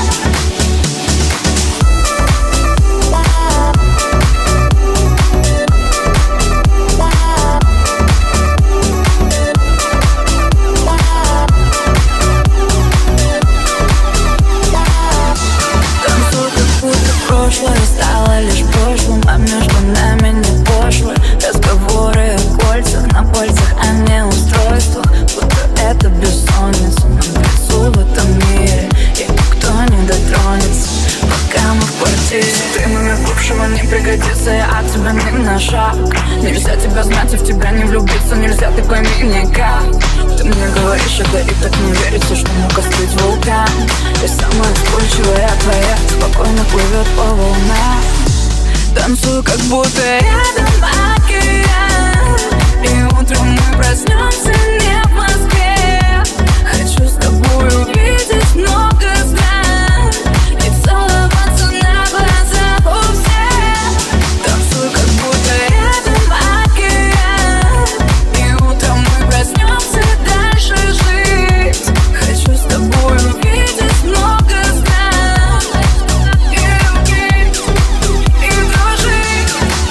Танцуй, как будто прошлое стало лишь прошлым, а между нами не пошло. Разговоры о кольцах, на пальцах, а не устройствах. Будто это бессонница нам к лицу в этом мире, и никто не дотронется, пока мы в квартире. Ты номер бывшего не пригодится, я от тебя ни на шаг. Нельзя тебя знать и в тебя не влюбиться. Нельзя, ты пойми никак. Ты мне говоришь это и так не верится, что мог остыть вулкан. И самая вспыльчивая твоя спокойно плывет по волнам. Танцуй, как будто рядом океан. И утром мы проснемся не в Москве. Хочу с тобой увидеть много стран и целоваться на глазах у всех. Танцуй, как будто рядом океан. И утром мы проснемся дальше жить. Хочу с тобой увидеть много стран и любить, и дружить.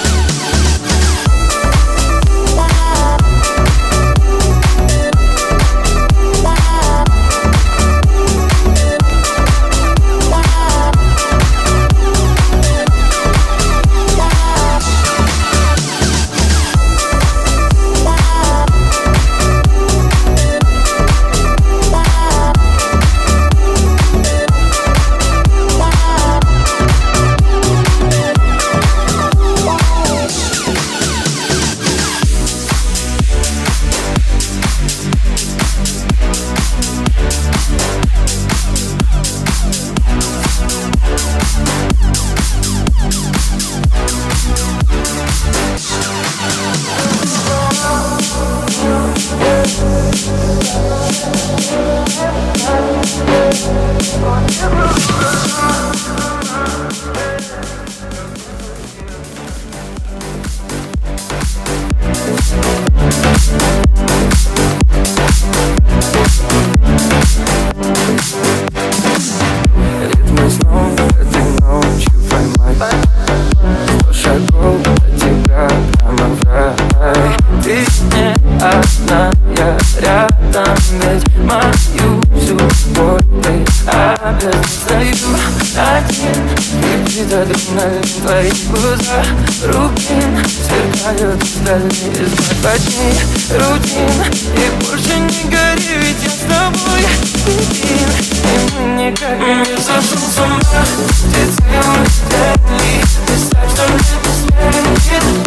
Ритмы снова этой ночью поймать. Сто шагов до тебя прямо в рай. Ты не одна, я рядом, ведь мою всю боль ты обязательно один. Кричит адреналин, твои глаза рубин, сверкают вдали, избавь от них рутин. И больше не гори, ведь я с тобой един. И мы никак не сошел с ума. Ты целый день, представь, что мне последний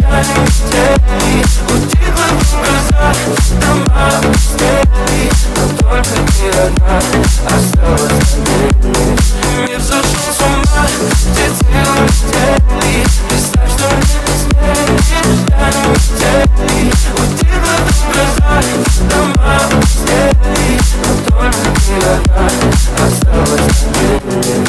день. Утихла в глазах, дома пустели, но только ты одна осталась на дне. Мир сошел с ума. Ты целый день, представь, что мне последний день. Утихла в глазах, дома пустели, но только ты одна осталась на дне.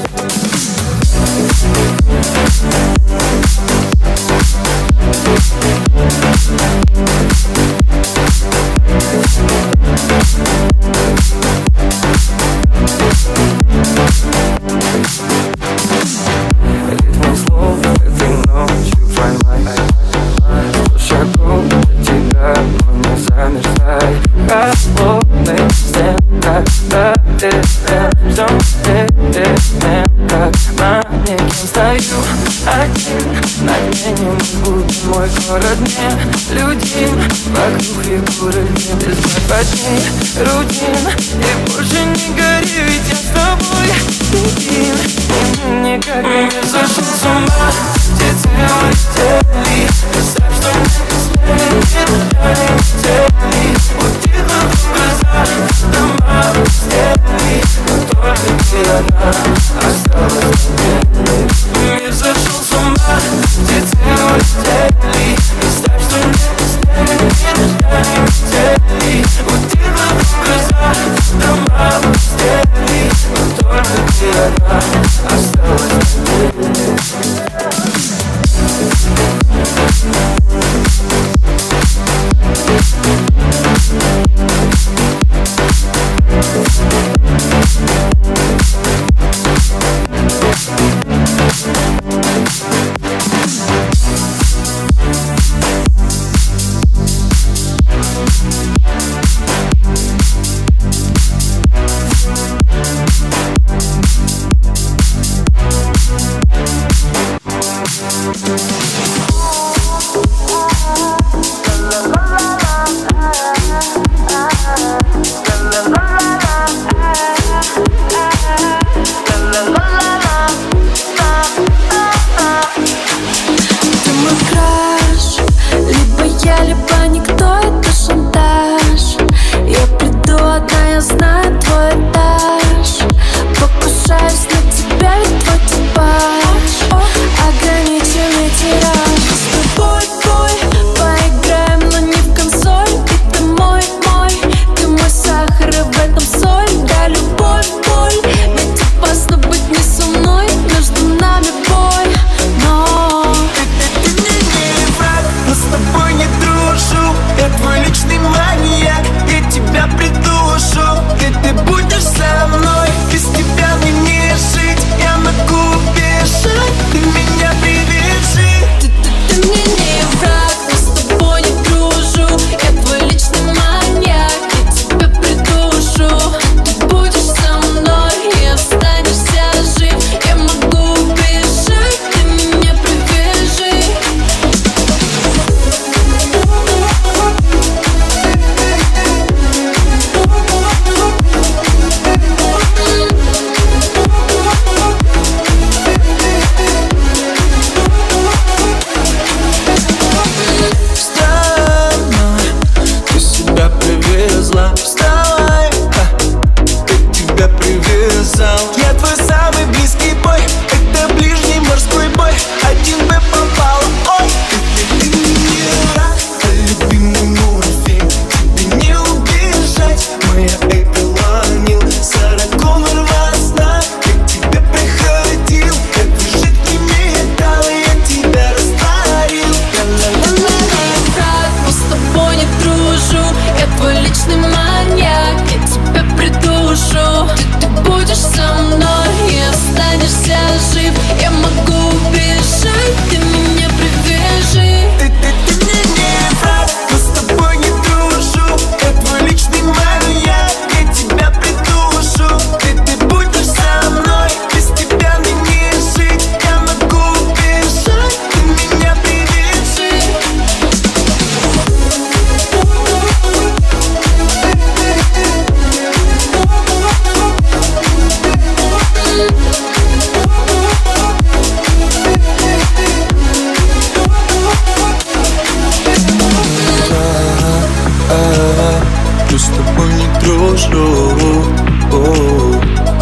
Ритмы слов этой ночью поймай. Сто шагов до тебя, но не замерзай. Холодный стен, когда ты рядом, перемен, как манекен. Стою один, на дне не могу, мой город не людим. Вокруг фигуры, избавь от них рутин. И больше не гори, ведь я с тобой един.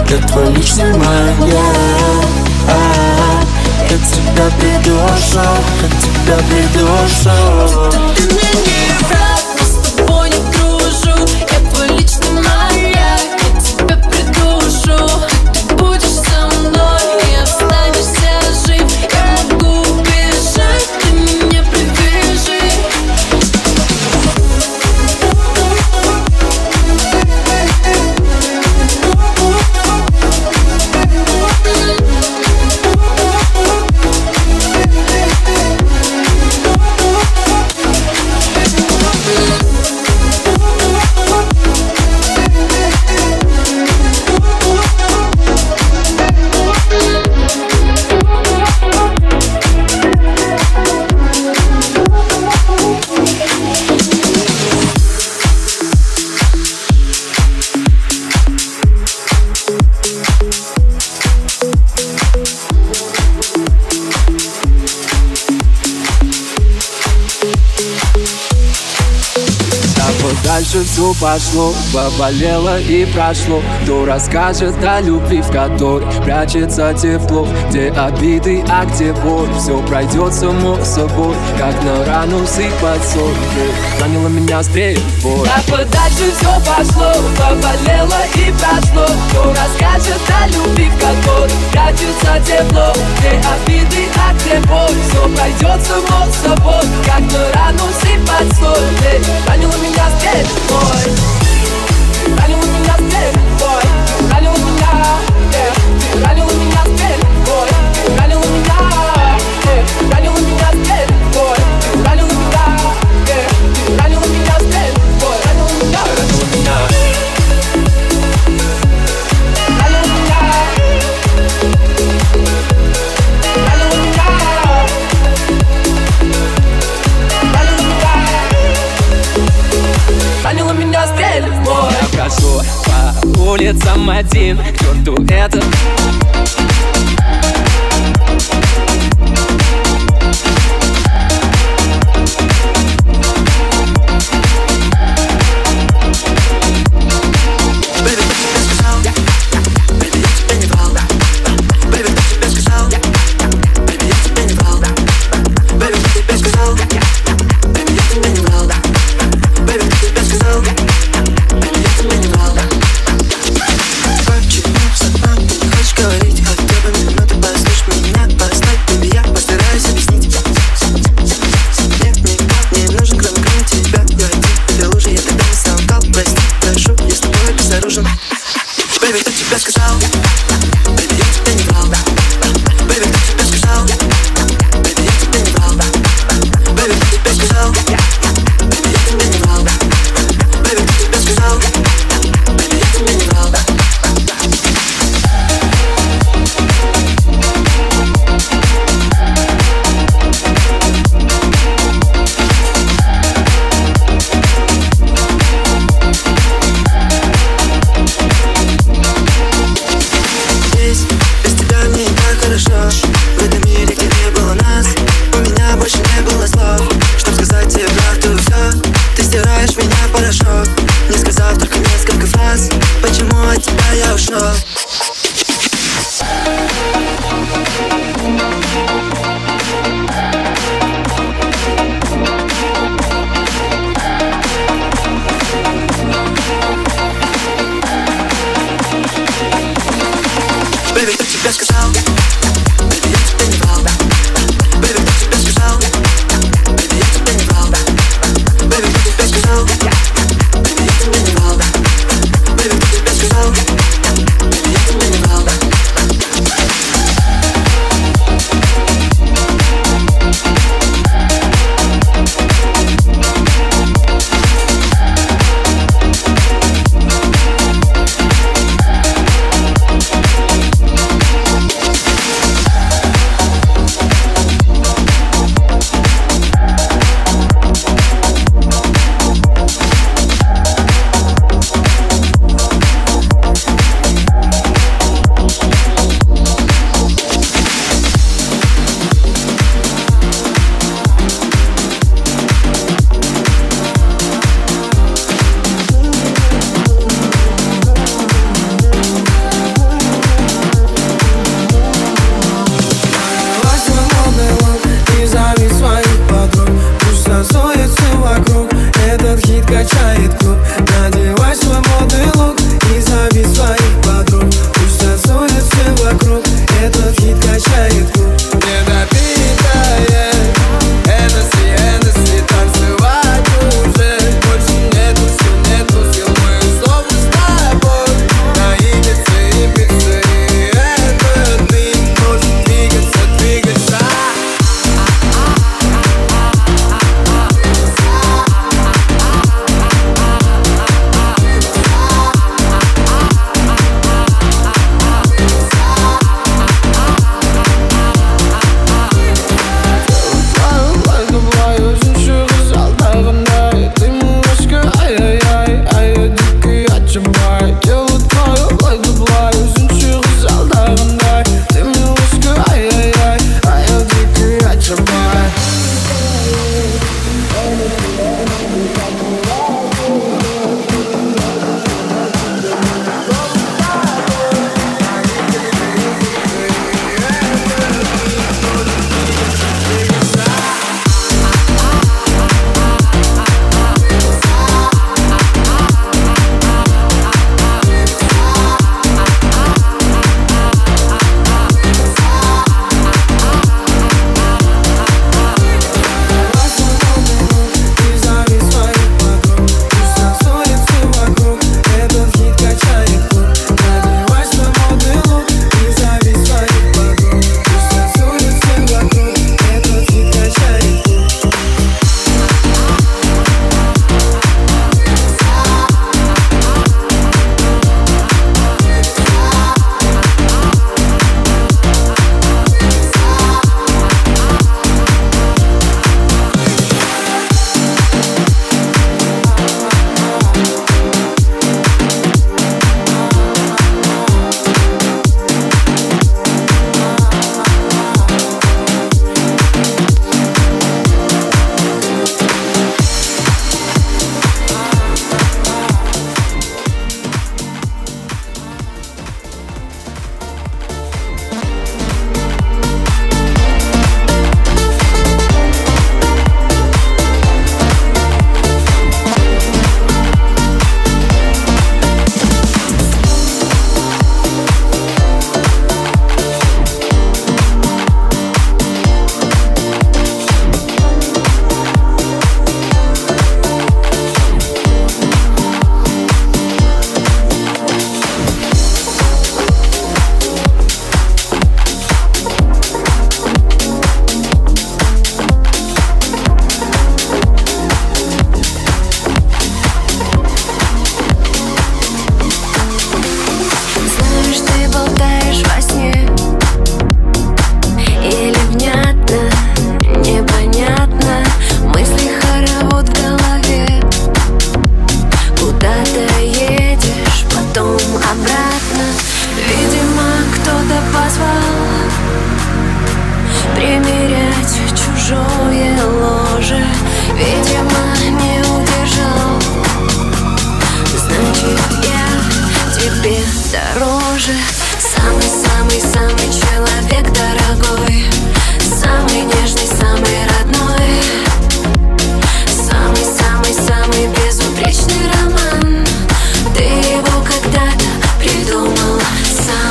я твой личный маньяк. Я тебя придушу, я тебя придушу. Ты мне не враг, но с тобой не дружу. Я твой личный маньяк, я тебя придушу. Ты будешь со мной и останешься жив. Я могу убежать, ты меня привяжи. Дальше все пошло, поболело и прошло. Кто расскажет о любви, в которой прячется тепло, где обиды, а где боль. Все пройдет само собой, как на рану сыпать соль. Ранила меня стрельбой. Так вот дальше все пошло, поболело и прошло. Кто расскажет о любви, в которой прячется тепло, где обиды, а где боль. Все пройдет само собой, как на рану сыпать соль. Ранила меня стрельбой. Ранила меня стрельбой. Ранила меня, yeah. Ранила меня стрельбой. Ранила меня, yeah. Ранила меня стрельбой. Ранила меня, yeah. Ранила меня стрельбой. Ранила меня, ранила меня. Ранила меня. Ранила меня. Ранила меня стрельбой. Я хожу по улицам один, к черту это. В этом мире, где не было нас, у меня больше не было слов, чтоб сказать тебе правду. видишь во сне? Или внятно, непонятно, мысли хоровод в голове. Куда ты едешь, потом обратно? Видимо, кто-то позвал примерять чужое ложе. Видимо, не удержал. Значит, я тебе дороже. Самый-самый-самый человек дорогой, самый нежный, самый родной, самый-самый-самый безупречный роман. Ты его когда-то придумал сам.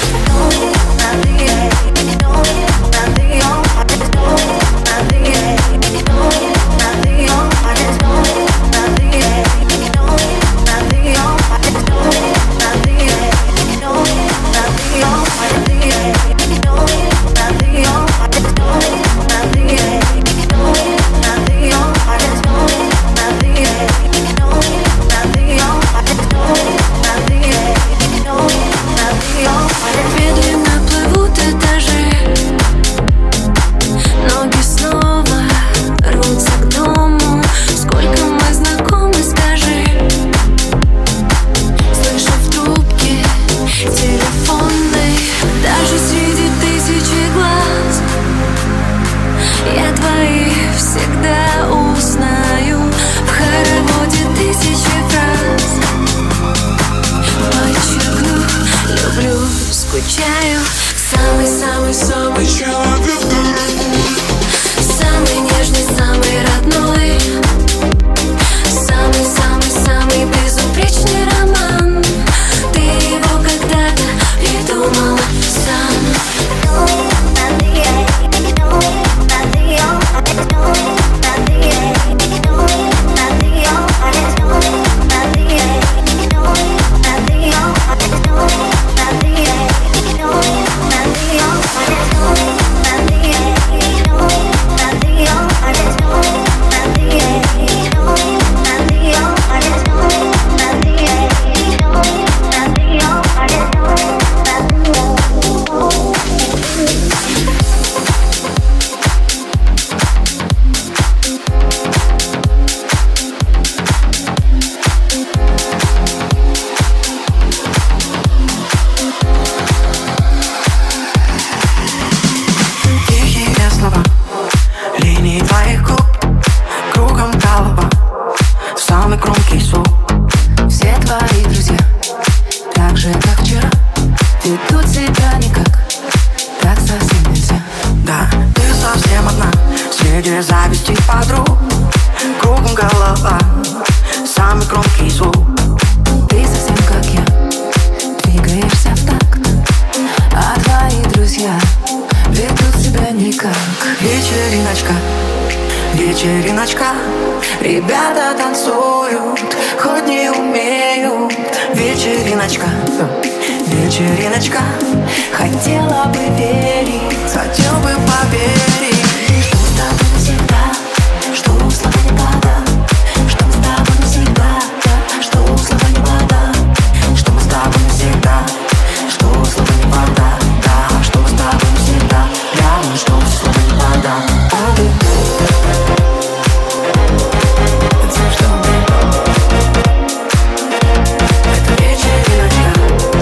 Медленно плывут этажи, ноги снова рвутся к дому. Сколько мы знакомы, скажи. Слышу в трубке телефонной, даже среди тысячи глаз я твои всегда узнаю. В хороводе тысячи фраз подчеркну, люблю, скучаю. Самый-самый-самый человек дорогой, самый нежный, самый родной, самый-самый-самый безупречный роман. Ты его когда-то придумал сам. Зависти подруг, кругом голова, самый громкий звук. Ты совсем как я, двигаешься в такт, а твои друзья ведут себя никак. Вечериночка, вечериночка, ребята танцуют, хоть не умеют. Вечериночка, вечериночка, хотела бы верить, хотел бы поверить. Что слова не вода, что мы с тобой навсегда, что слова не вода, что мы с тобой навсегда, что слова не вода, да, что мы с тобой навсегда, реально, что слова не вода. Это вечериночка.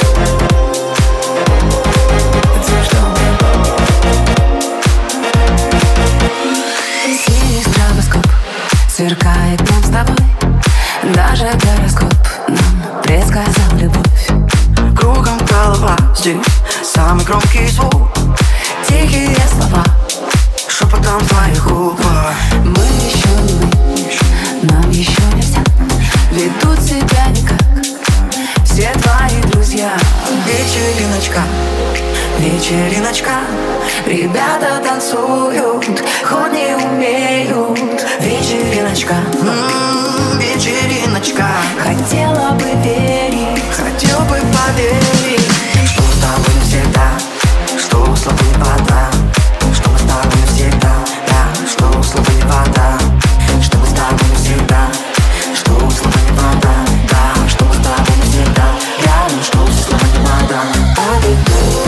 Синий стробоскоп сверкает нам с тобой, даже гороскоп нам предсказал любовь. Кругом голова, здесь самый громкий звук, тихие слова шепотом твоих губ. Мы еще не мы, нам еще нельзя, ведут себя никак все твои друзья. Вечериночка, вечериночка, ребята танцуют, хоть не умеют. Вечериночка, м-м, вечериночка, хотела бы верить, хотел бы поверить. Что с тобой навсегда, что слова не вода, что мы с тобой навсегда, да, что слова не вода, что мы с тобой навсегда, что слова не вода, да, что мы с тобой навсегда, реально, что слова не вода.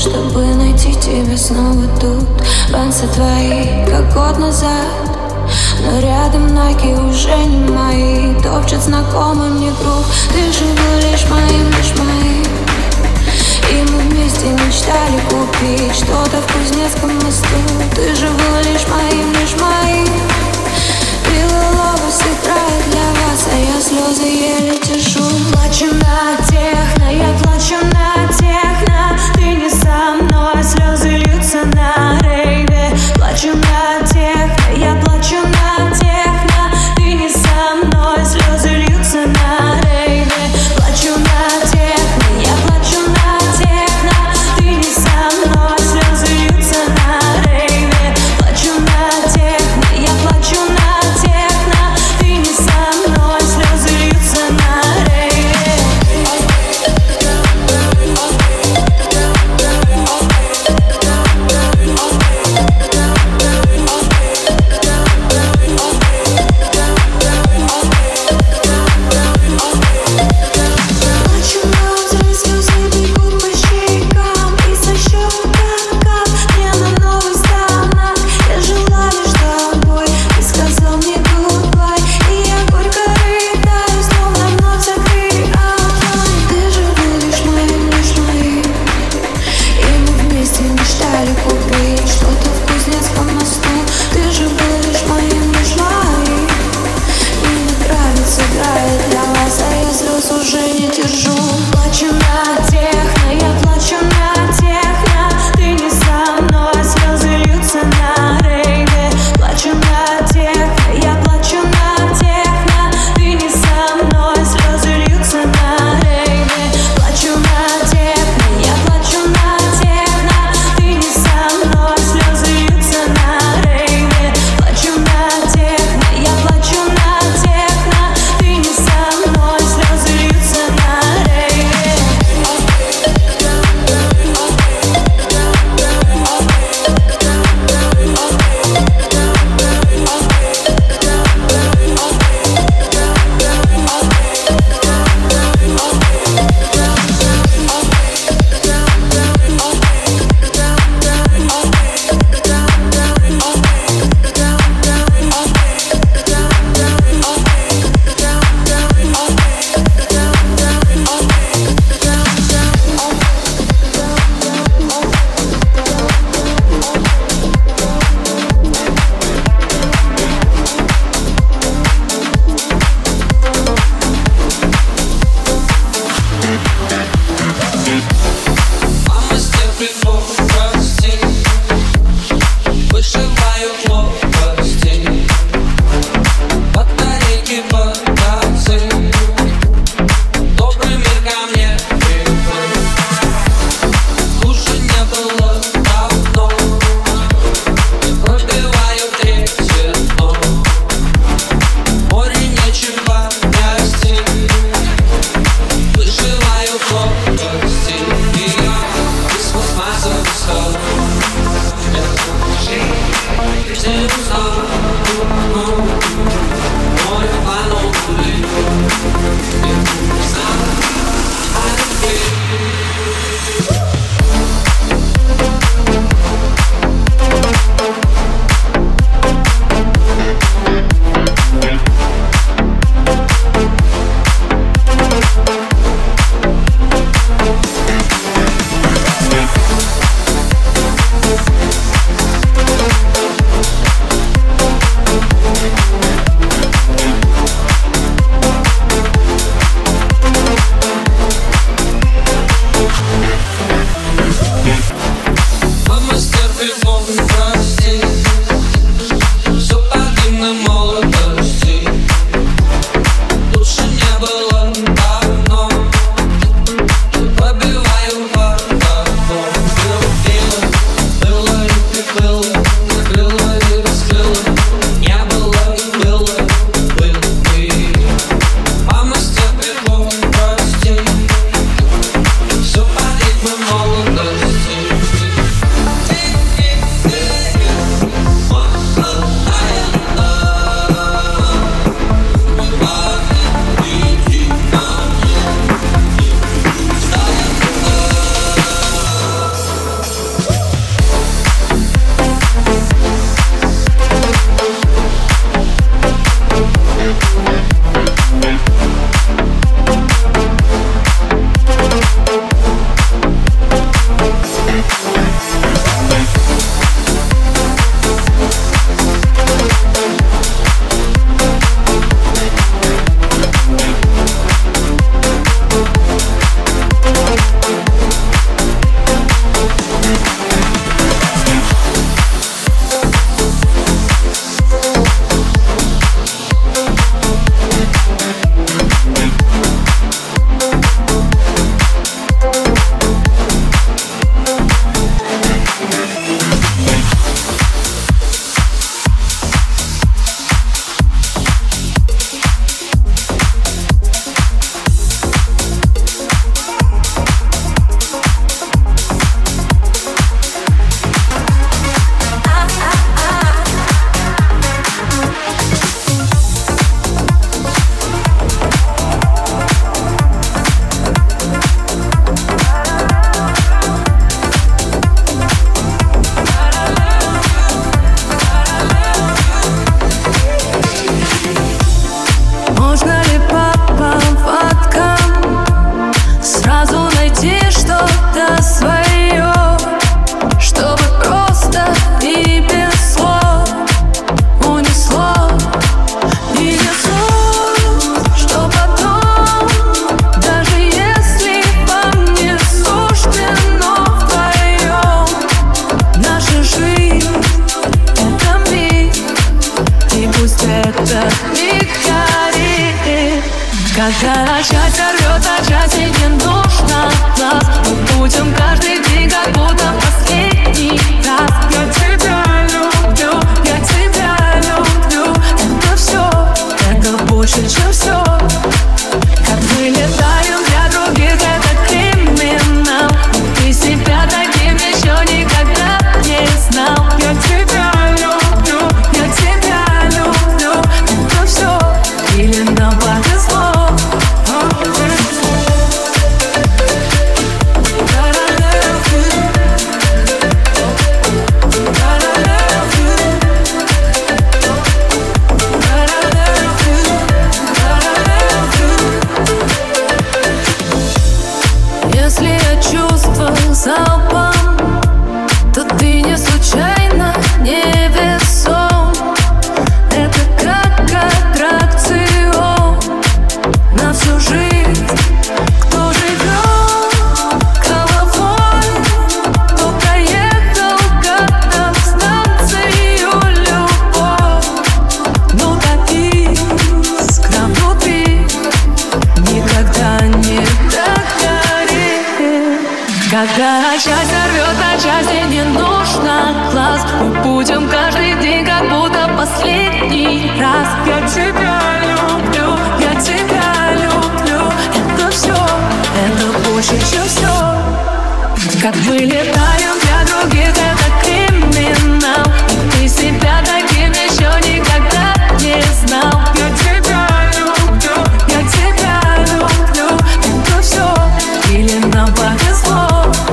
чтобы найти тебя снова тут. Пальцы твои, как год назад, но рядом ноги уже не мои. Топчет знакомый мне круг. Ты же был лишь моим, лишь моим. И мы вместе мечтали купить что-то в Кузнецком мосту. Ты же был лишь моим, лишь моим. Белолобость играет для вас, а я слезы еле тяжу. Плачу на техно, я плачу на техно. Ты не со мной, слезы льются на рейве. Плачу на техно, я плачу на техно. Ты не со мной, слезы льются на рейве. Плачу на техно, я плачу на техно. Ты не со мной, слезы льются на рейве. Плачу на техно, я плачу на техно. Ты не со мной, слезы льются на Когда часть рвется, часть не нужно глаз. Мы будем каждый день, как будто последний раз. Я тебя люблю, я тебя люблю. Это все, это больше, чем все. Как мы летаем для других, это криминал. Но ты себя таким еще никогда не знал. Я тебя люблю, я тебя люблю. Это все, или нам повезло. Если я чувствую залпом, то ты не случайно, не весом. Это как аттракцион на всю жизнь. Кто живет головой, кто проехал как-то в станцию любовь. Ну так искра внутри никогда не догорит. Когда часть рвет, а части не нужно глаз. Мы будем каждый день, как будто последний раз. Я тебя люблю, я тебя люблю. Это все, это больше, чем все. Как мы летаем для других, это криминал. И ты себя таким еще никогда не знал. Я тебя люблю, я тебя люблю. Это все, или нам повезло.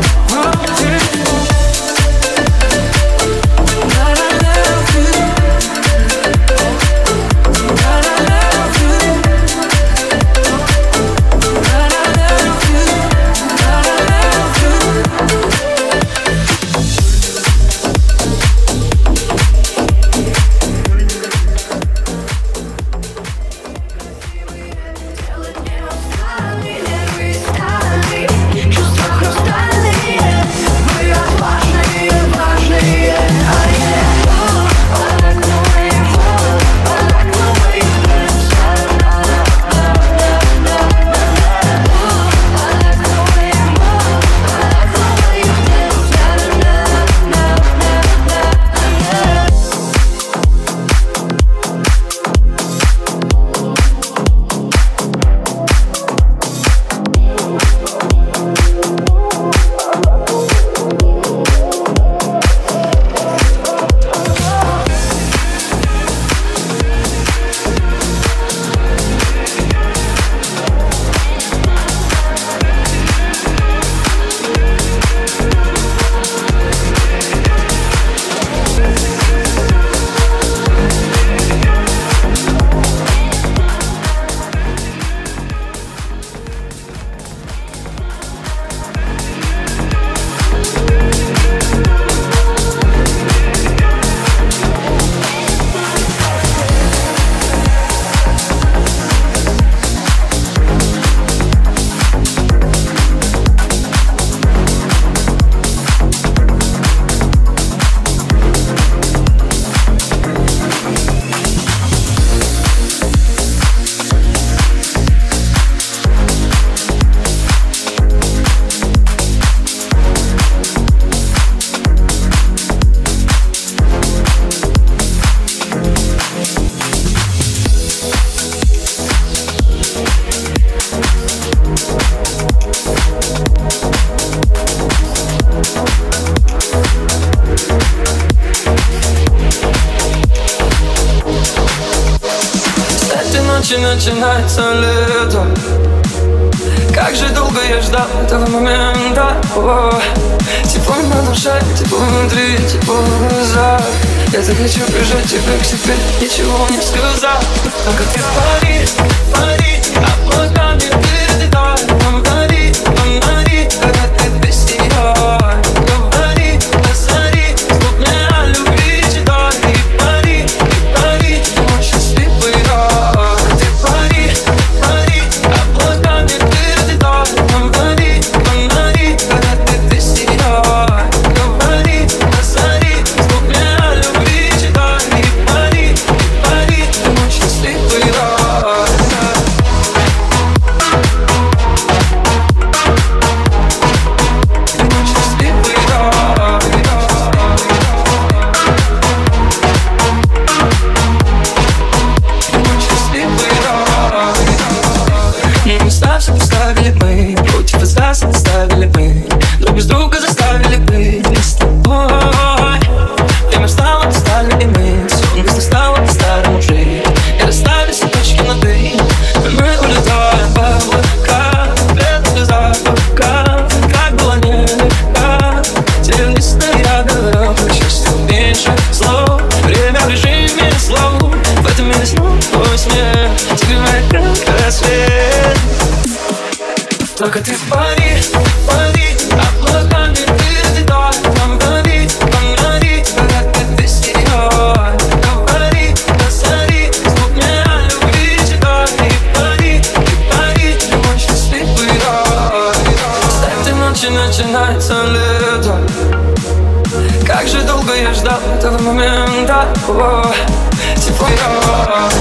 Начинается лето. Как же долго я ждал этого момента. О, тепло на душе, тепло внутри, тепло в глазах. Я захочу прижать тебя к себе, ничего не сказав. Только ты пари, пари, облаками перелетай. Говори, говори, когда ты без тебя. Говори, позари, звук мне о любви читай. И пари, и пари, мой счастливый рай. Ты пари, пари, облаками перелетай. Говори, говори, когда ты без тебя. Говори, позари, звук мне о любви читай. И пари, и пари, мой счастливый рай. Места все поставили мы, против нас заставили мы, друг без друга заставили быть не с тобой. Время встало, достали и мы, сон вместо стало по-старому жить, и расставили все точки над «и». Мы улетаем в облака, без облака, как было нелегко. Тернистый я говорю, счастье меньше слов, время в режиме слов, в этом мире снова твой смех, тебе моя краска свет. Только ты пари, пари, облаками ты взлетай, помоги, помоги, как ты стереой. Говори, посмотри, звук мне о любви читай. И пари, и пари, мой счастливый рай. С этой ночи начинается лето. Как же долго я ждал этого момента. О, тепло рай.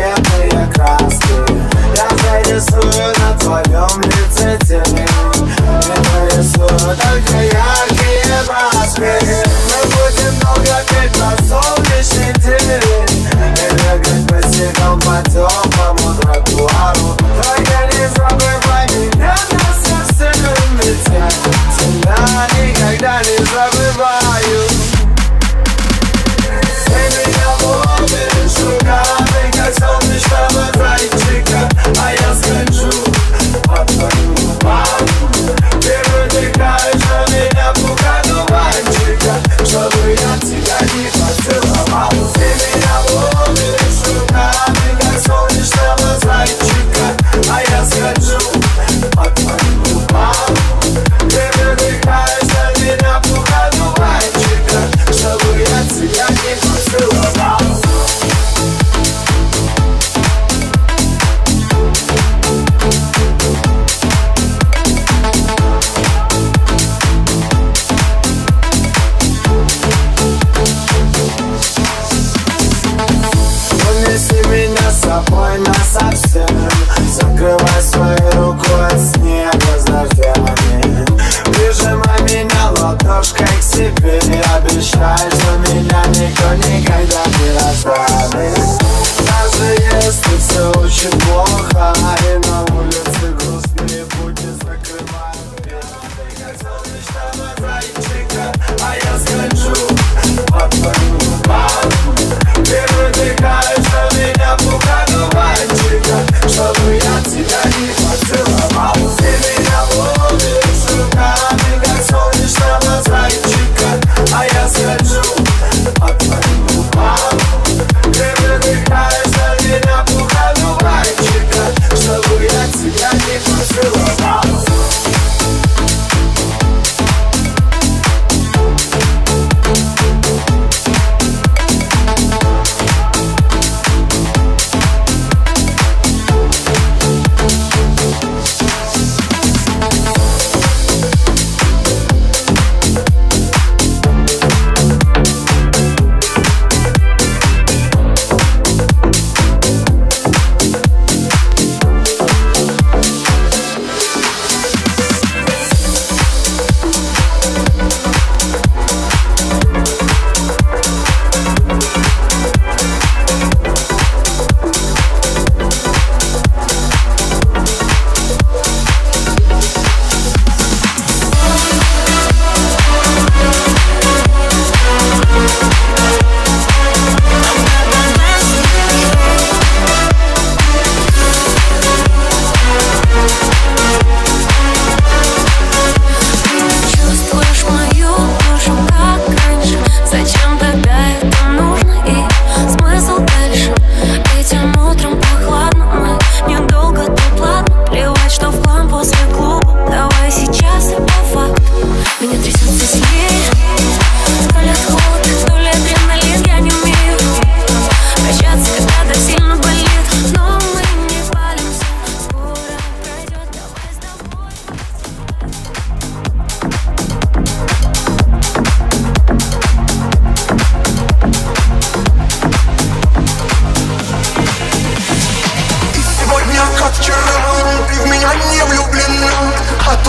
Рисую на твоем лице тень.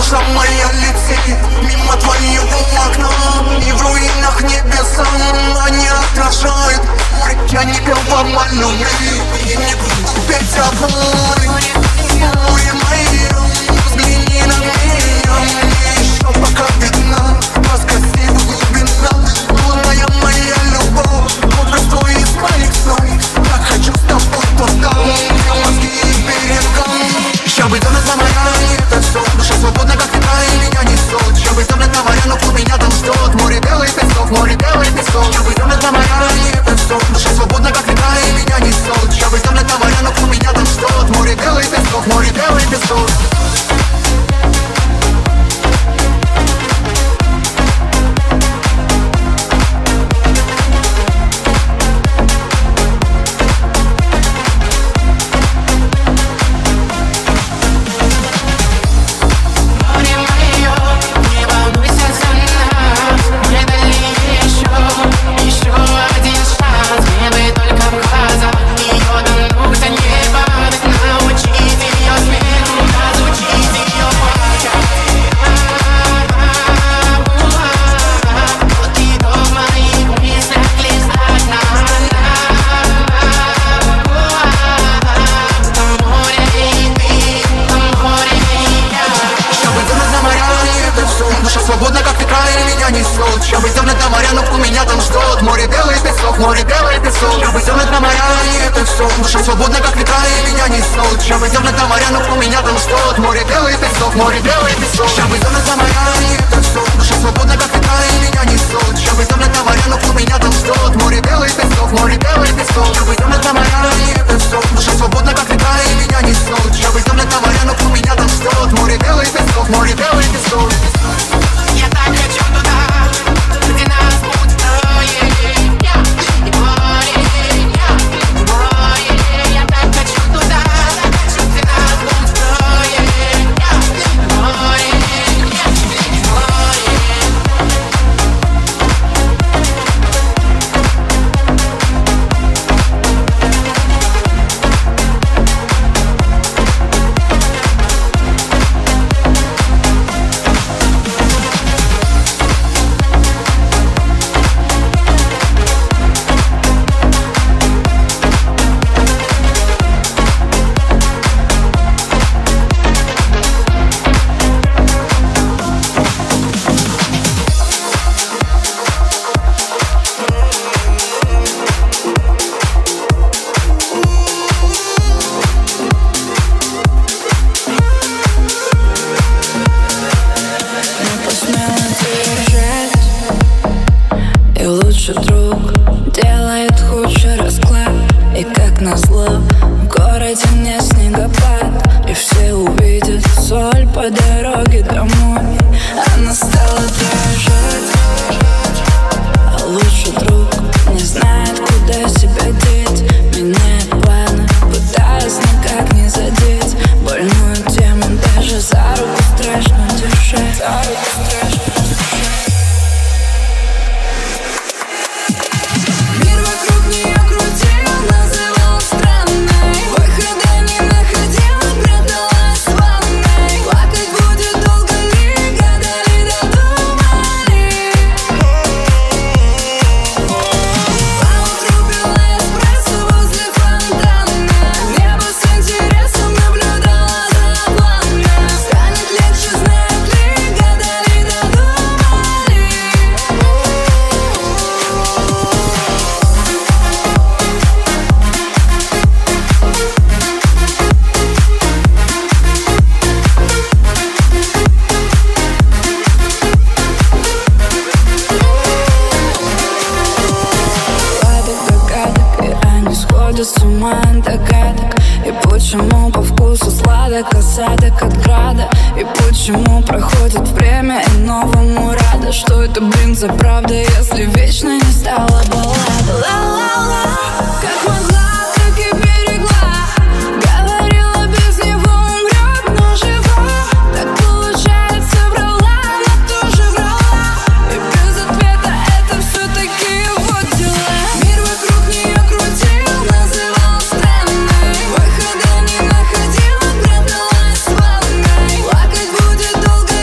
душа моя летит мимо твоего окна, и в руинах небеса они отражают море. Я не пел вам о любви и не буду петь о боли. Море мое, взгляни на меня, мне еще пока видна воскресит глубина. Лунная моя любовь, образ твой из моих снов. Так хочу с тобой туда, я мозги и берегам. Еще бы темно для моя, это все. Душа свободна, как ветра, и меня несет. Еще бы темно для моя, но клуб меня там ждет. Море белый песок, море белый песок. Еще бы темно для моя, это все. Душа свободна, как ветра, и меня несет. Еще бы темно для моя, но клуб меня там ждет. Море белый песок, море белый песок. Свободно, как ветра, и меня несет. Сейчас пойдем на моря, но у меня там ждет. Море белый песок, море белый песок. Сейчас пойдем на моря, и это все. Душа свободна, как ветра, и меня несет. Сейчас пойдем на моря, но у меня там ждет. Море белый песок, море белый песок. Сейчас пойдем на моря, и это все. Душа свободна, как ветра, и меня несет. Сейчас пойдем на моря, но у меня там ждет. Море белый песок, море белый песок. Я так хочу туда, где нас будет трое. И море, море. Я так хочу туда, где нас будет трое. Море, море. Лучший друг делает худший расклад. И как назло в городе не снегопад, и все увидят соль по дороге домой. Она стала дрожать, а лучший друг не знает, куда себя деть. Меняет планы, пытаясь никак не задеть больную тему. Даже за руку страшно дышать, за руку страшно дышать. С ума догадок. И почему по вкусу сладок осадок от града. И почему проходит время и новому рада. Что это, блин, за правда, если вечно не стала баллада. Ла-ла-ла, как могла, так и берегла. Говорила, без него умрет, но жива. Так получается, врала, но тоже врала. И без ответа это все-таки его дела. Мир вокруг нее крутил, называл странной. Выхода не находила, пряталась в ванной. Плакать будет долго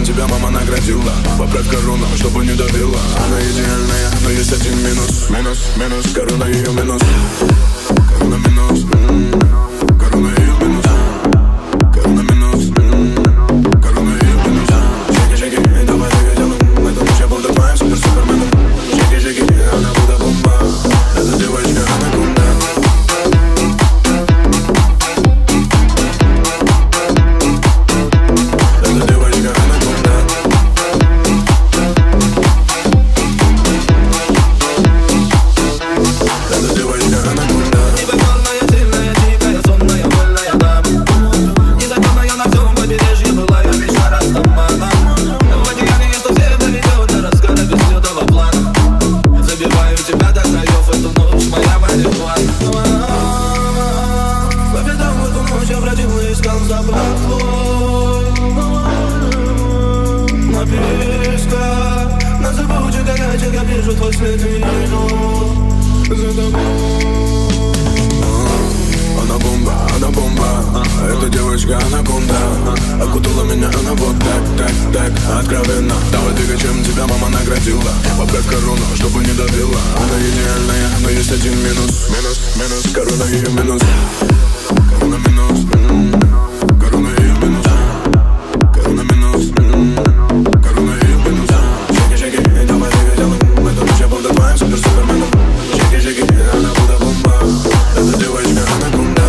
чем тебя мама наградила. Поправь корону, чтобы не давила. Она идеальная, но есть один минус. Минус, минус, корона ее минус. Корона минус, м-м, корона ее минус. Корона минус, м-м, корона ее минус. Шаги, шаги, давай двигателем. Эта ночь я был такой супер суперменом. Шаги, шаги, она будто бомба. Эта девочка анаконда. Она бомба, она бомба. Эта девочка анаконда. Окутала меня она вот так, так, так, откровенно. Давай двигай, чем тебя мама наградила. Поправь корону, чтобы не давила. Она идеальная, но есть один минус. Минус, минус, корона ее минус. Корона минус, м-м, корона ее минус. Корона минус, м-м, корона ее минус. Шаги, шаги, давай двигай телом. Эта ночь я был такой супер суперменом. Шаги, шаги, она будто бомба. Эта девочка анаконда.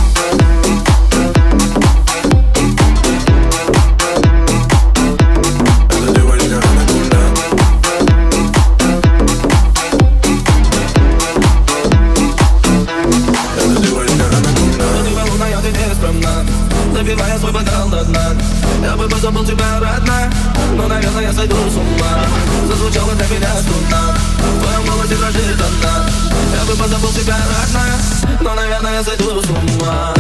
Запивая свой бокал до дна. Я бы позабыл тебя, родная, но, наверное, я сойду с ума. Зазвучала для меня струна, в твоем голосе дрожит одна. Я бы позабыл тебя, родная, но, наверное, я сойду с ума.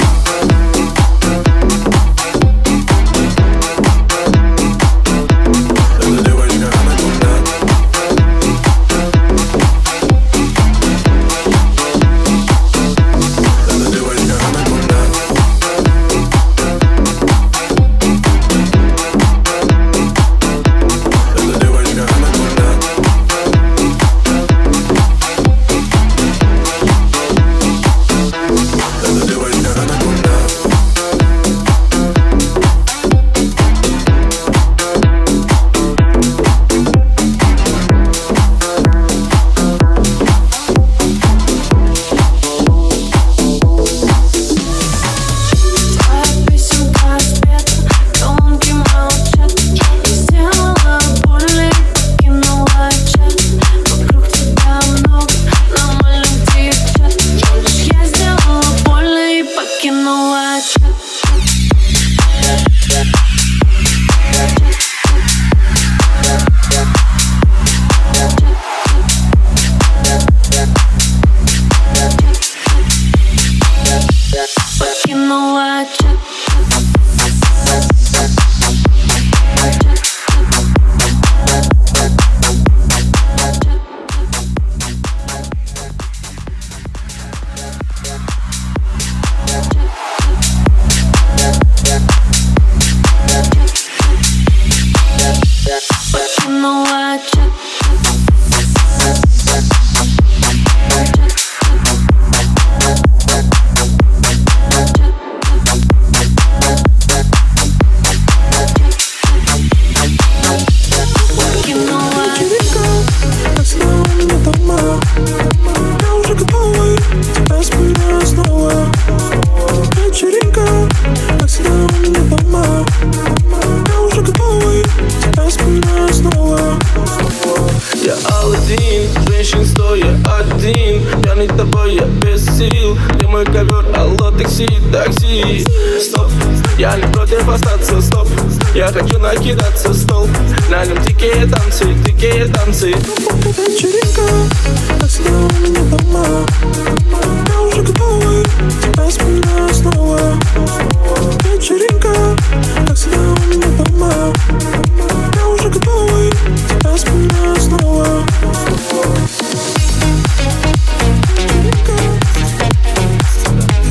Я хочу накидаться в стол. На нем дикие танцы, дикие танцы. Вечеринка, как всегда у меня дома. Я уже готовый, тебя вспоминаю снова. Вечеринка, как всегда у меня дома. Я уже готовый, тебя вспоминаю снова.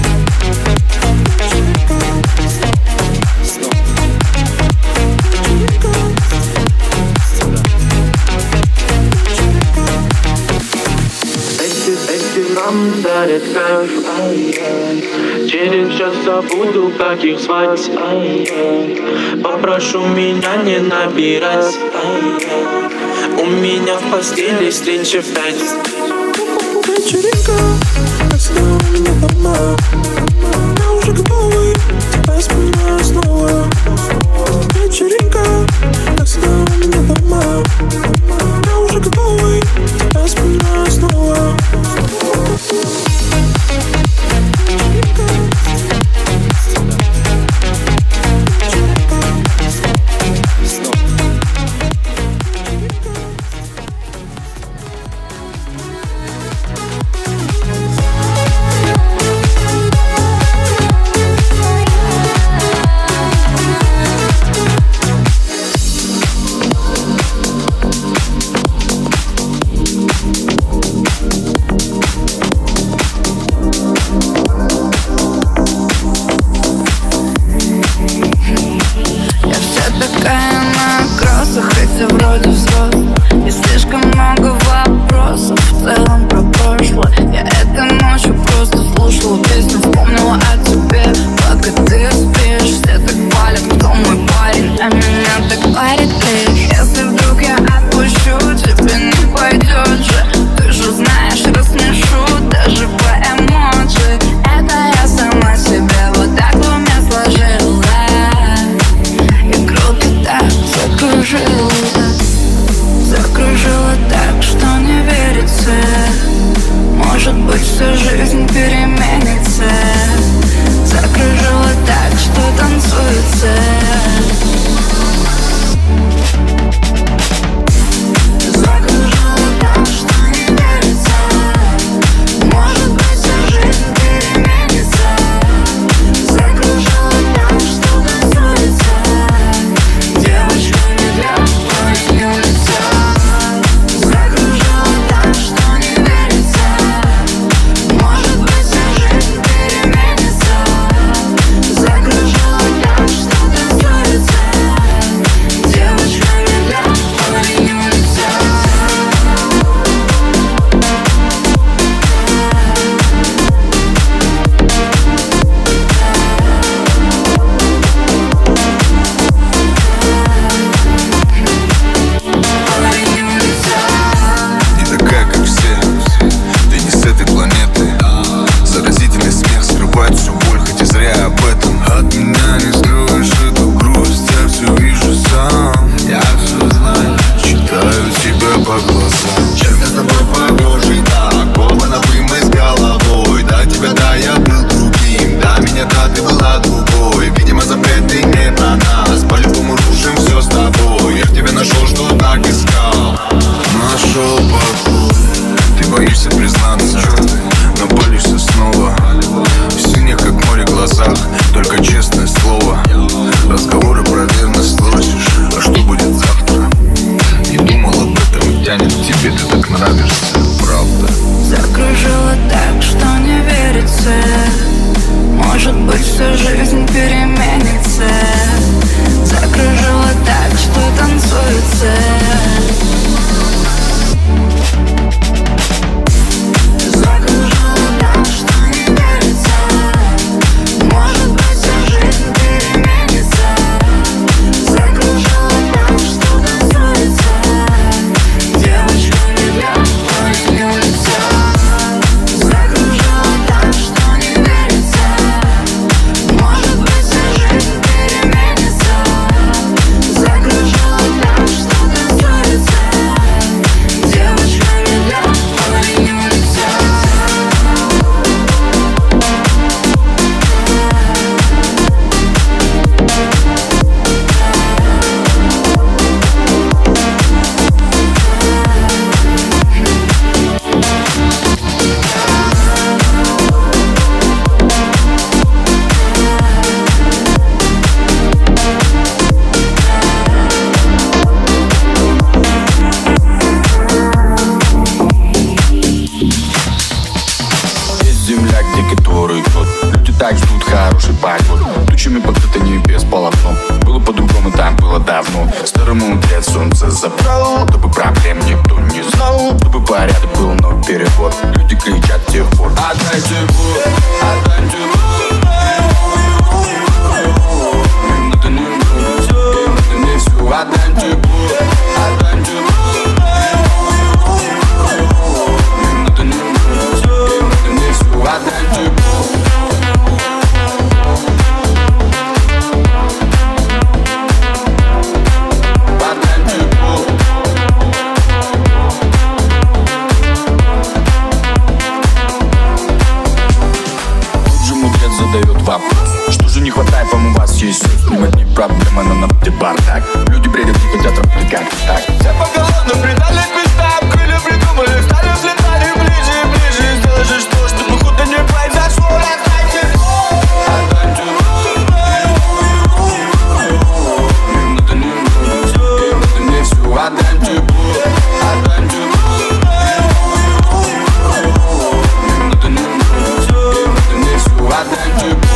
Вечеринка. будет кайф. Через час забуду, как их звать. Попрошу меня не набирать. У меня в постели встреча в пять. Вечеринка, как всегда у меня дома. Я уже готовый, тебя вспоминаю снова. Вечеринка, как всегда у меня дома. Я уже готовый, тебя вспоминаю снова. так ждут хороший поход. Тучами покрыто небес полотном. Было под по-другому там было давно. Старому лет солнце забрал, чтобы проблем никто не знал, чтобы порядок был, но перевод. Люди кричат с тех пор: отдайте Бог, отдайте Бог. Минуты не минуты, минуты не все. Отдайте Бог, отдайте Бог. Минуты не минуты, минуты не все. Отдайте Бог. Задает вопрос: что же не хватает вам, у вас есть все? Снимать не проблема, но на пути бардак. Люди бредят и хотят работать как так. Все поголовно предали местам, крылья придумали, стали взлетали ближе и ближе. Сделай же что, чтобы худо не произошло. Отдайте Бог, отдайте Бог. Минуты не минуты, минуты не все. Отдайте Бог, отдайте Бог. Минуты не минуты, минуты не все. Отдайте Бог.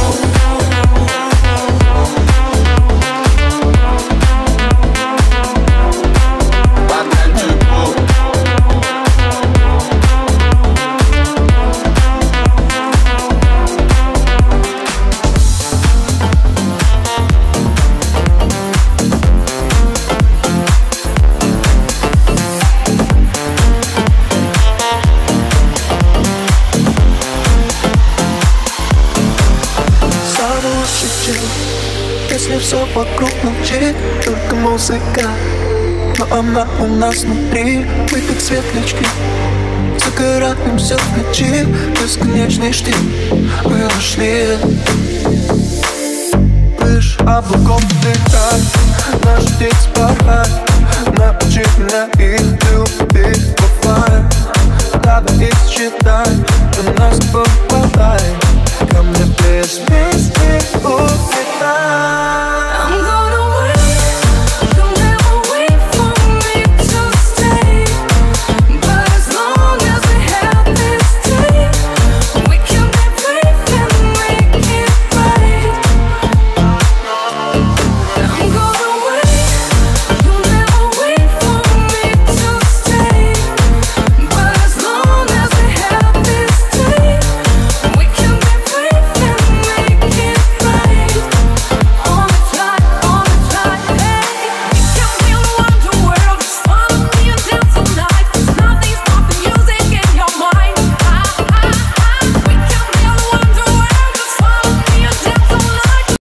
Если все вокруг молчит, только музыка, но она у нас внутри. Мы как светлячки, загораемся в ночи, бесконечный штиль. Мы ушли выше облаков летать, наши птицы порхать. Научи меня их любить, бывает. Надо их считать, до нас бывает. Ко мне ближе, вместе улетай.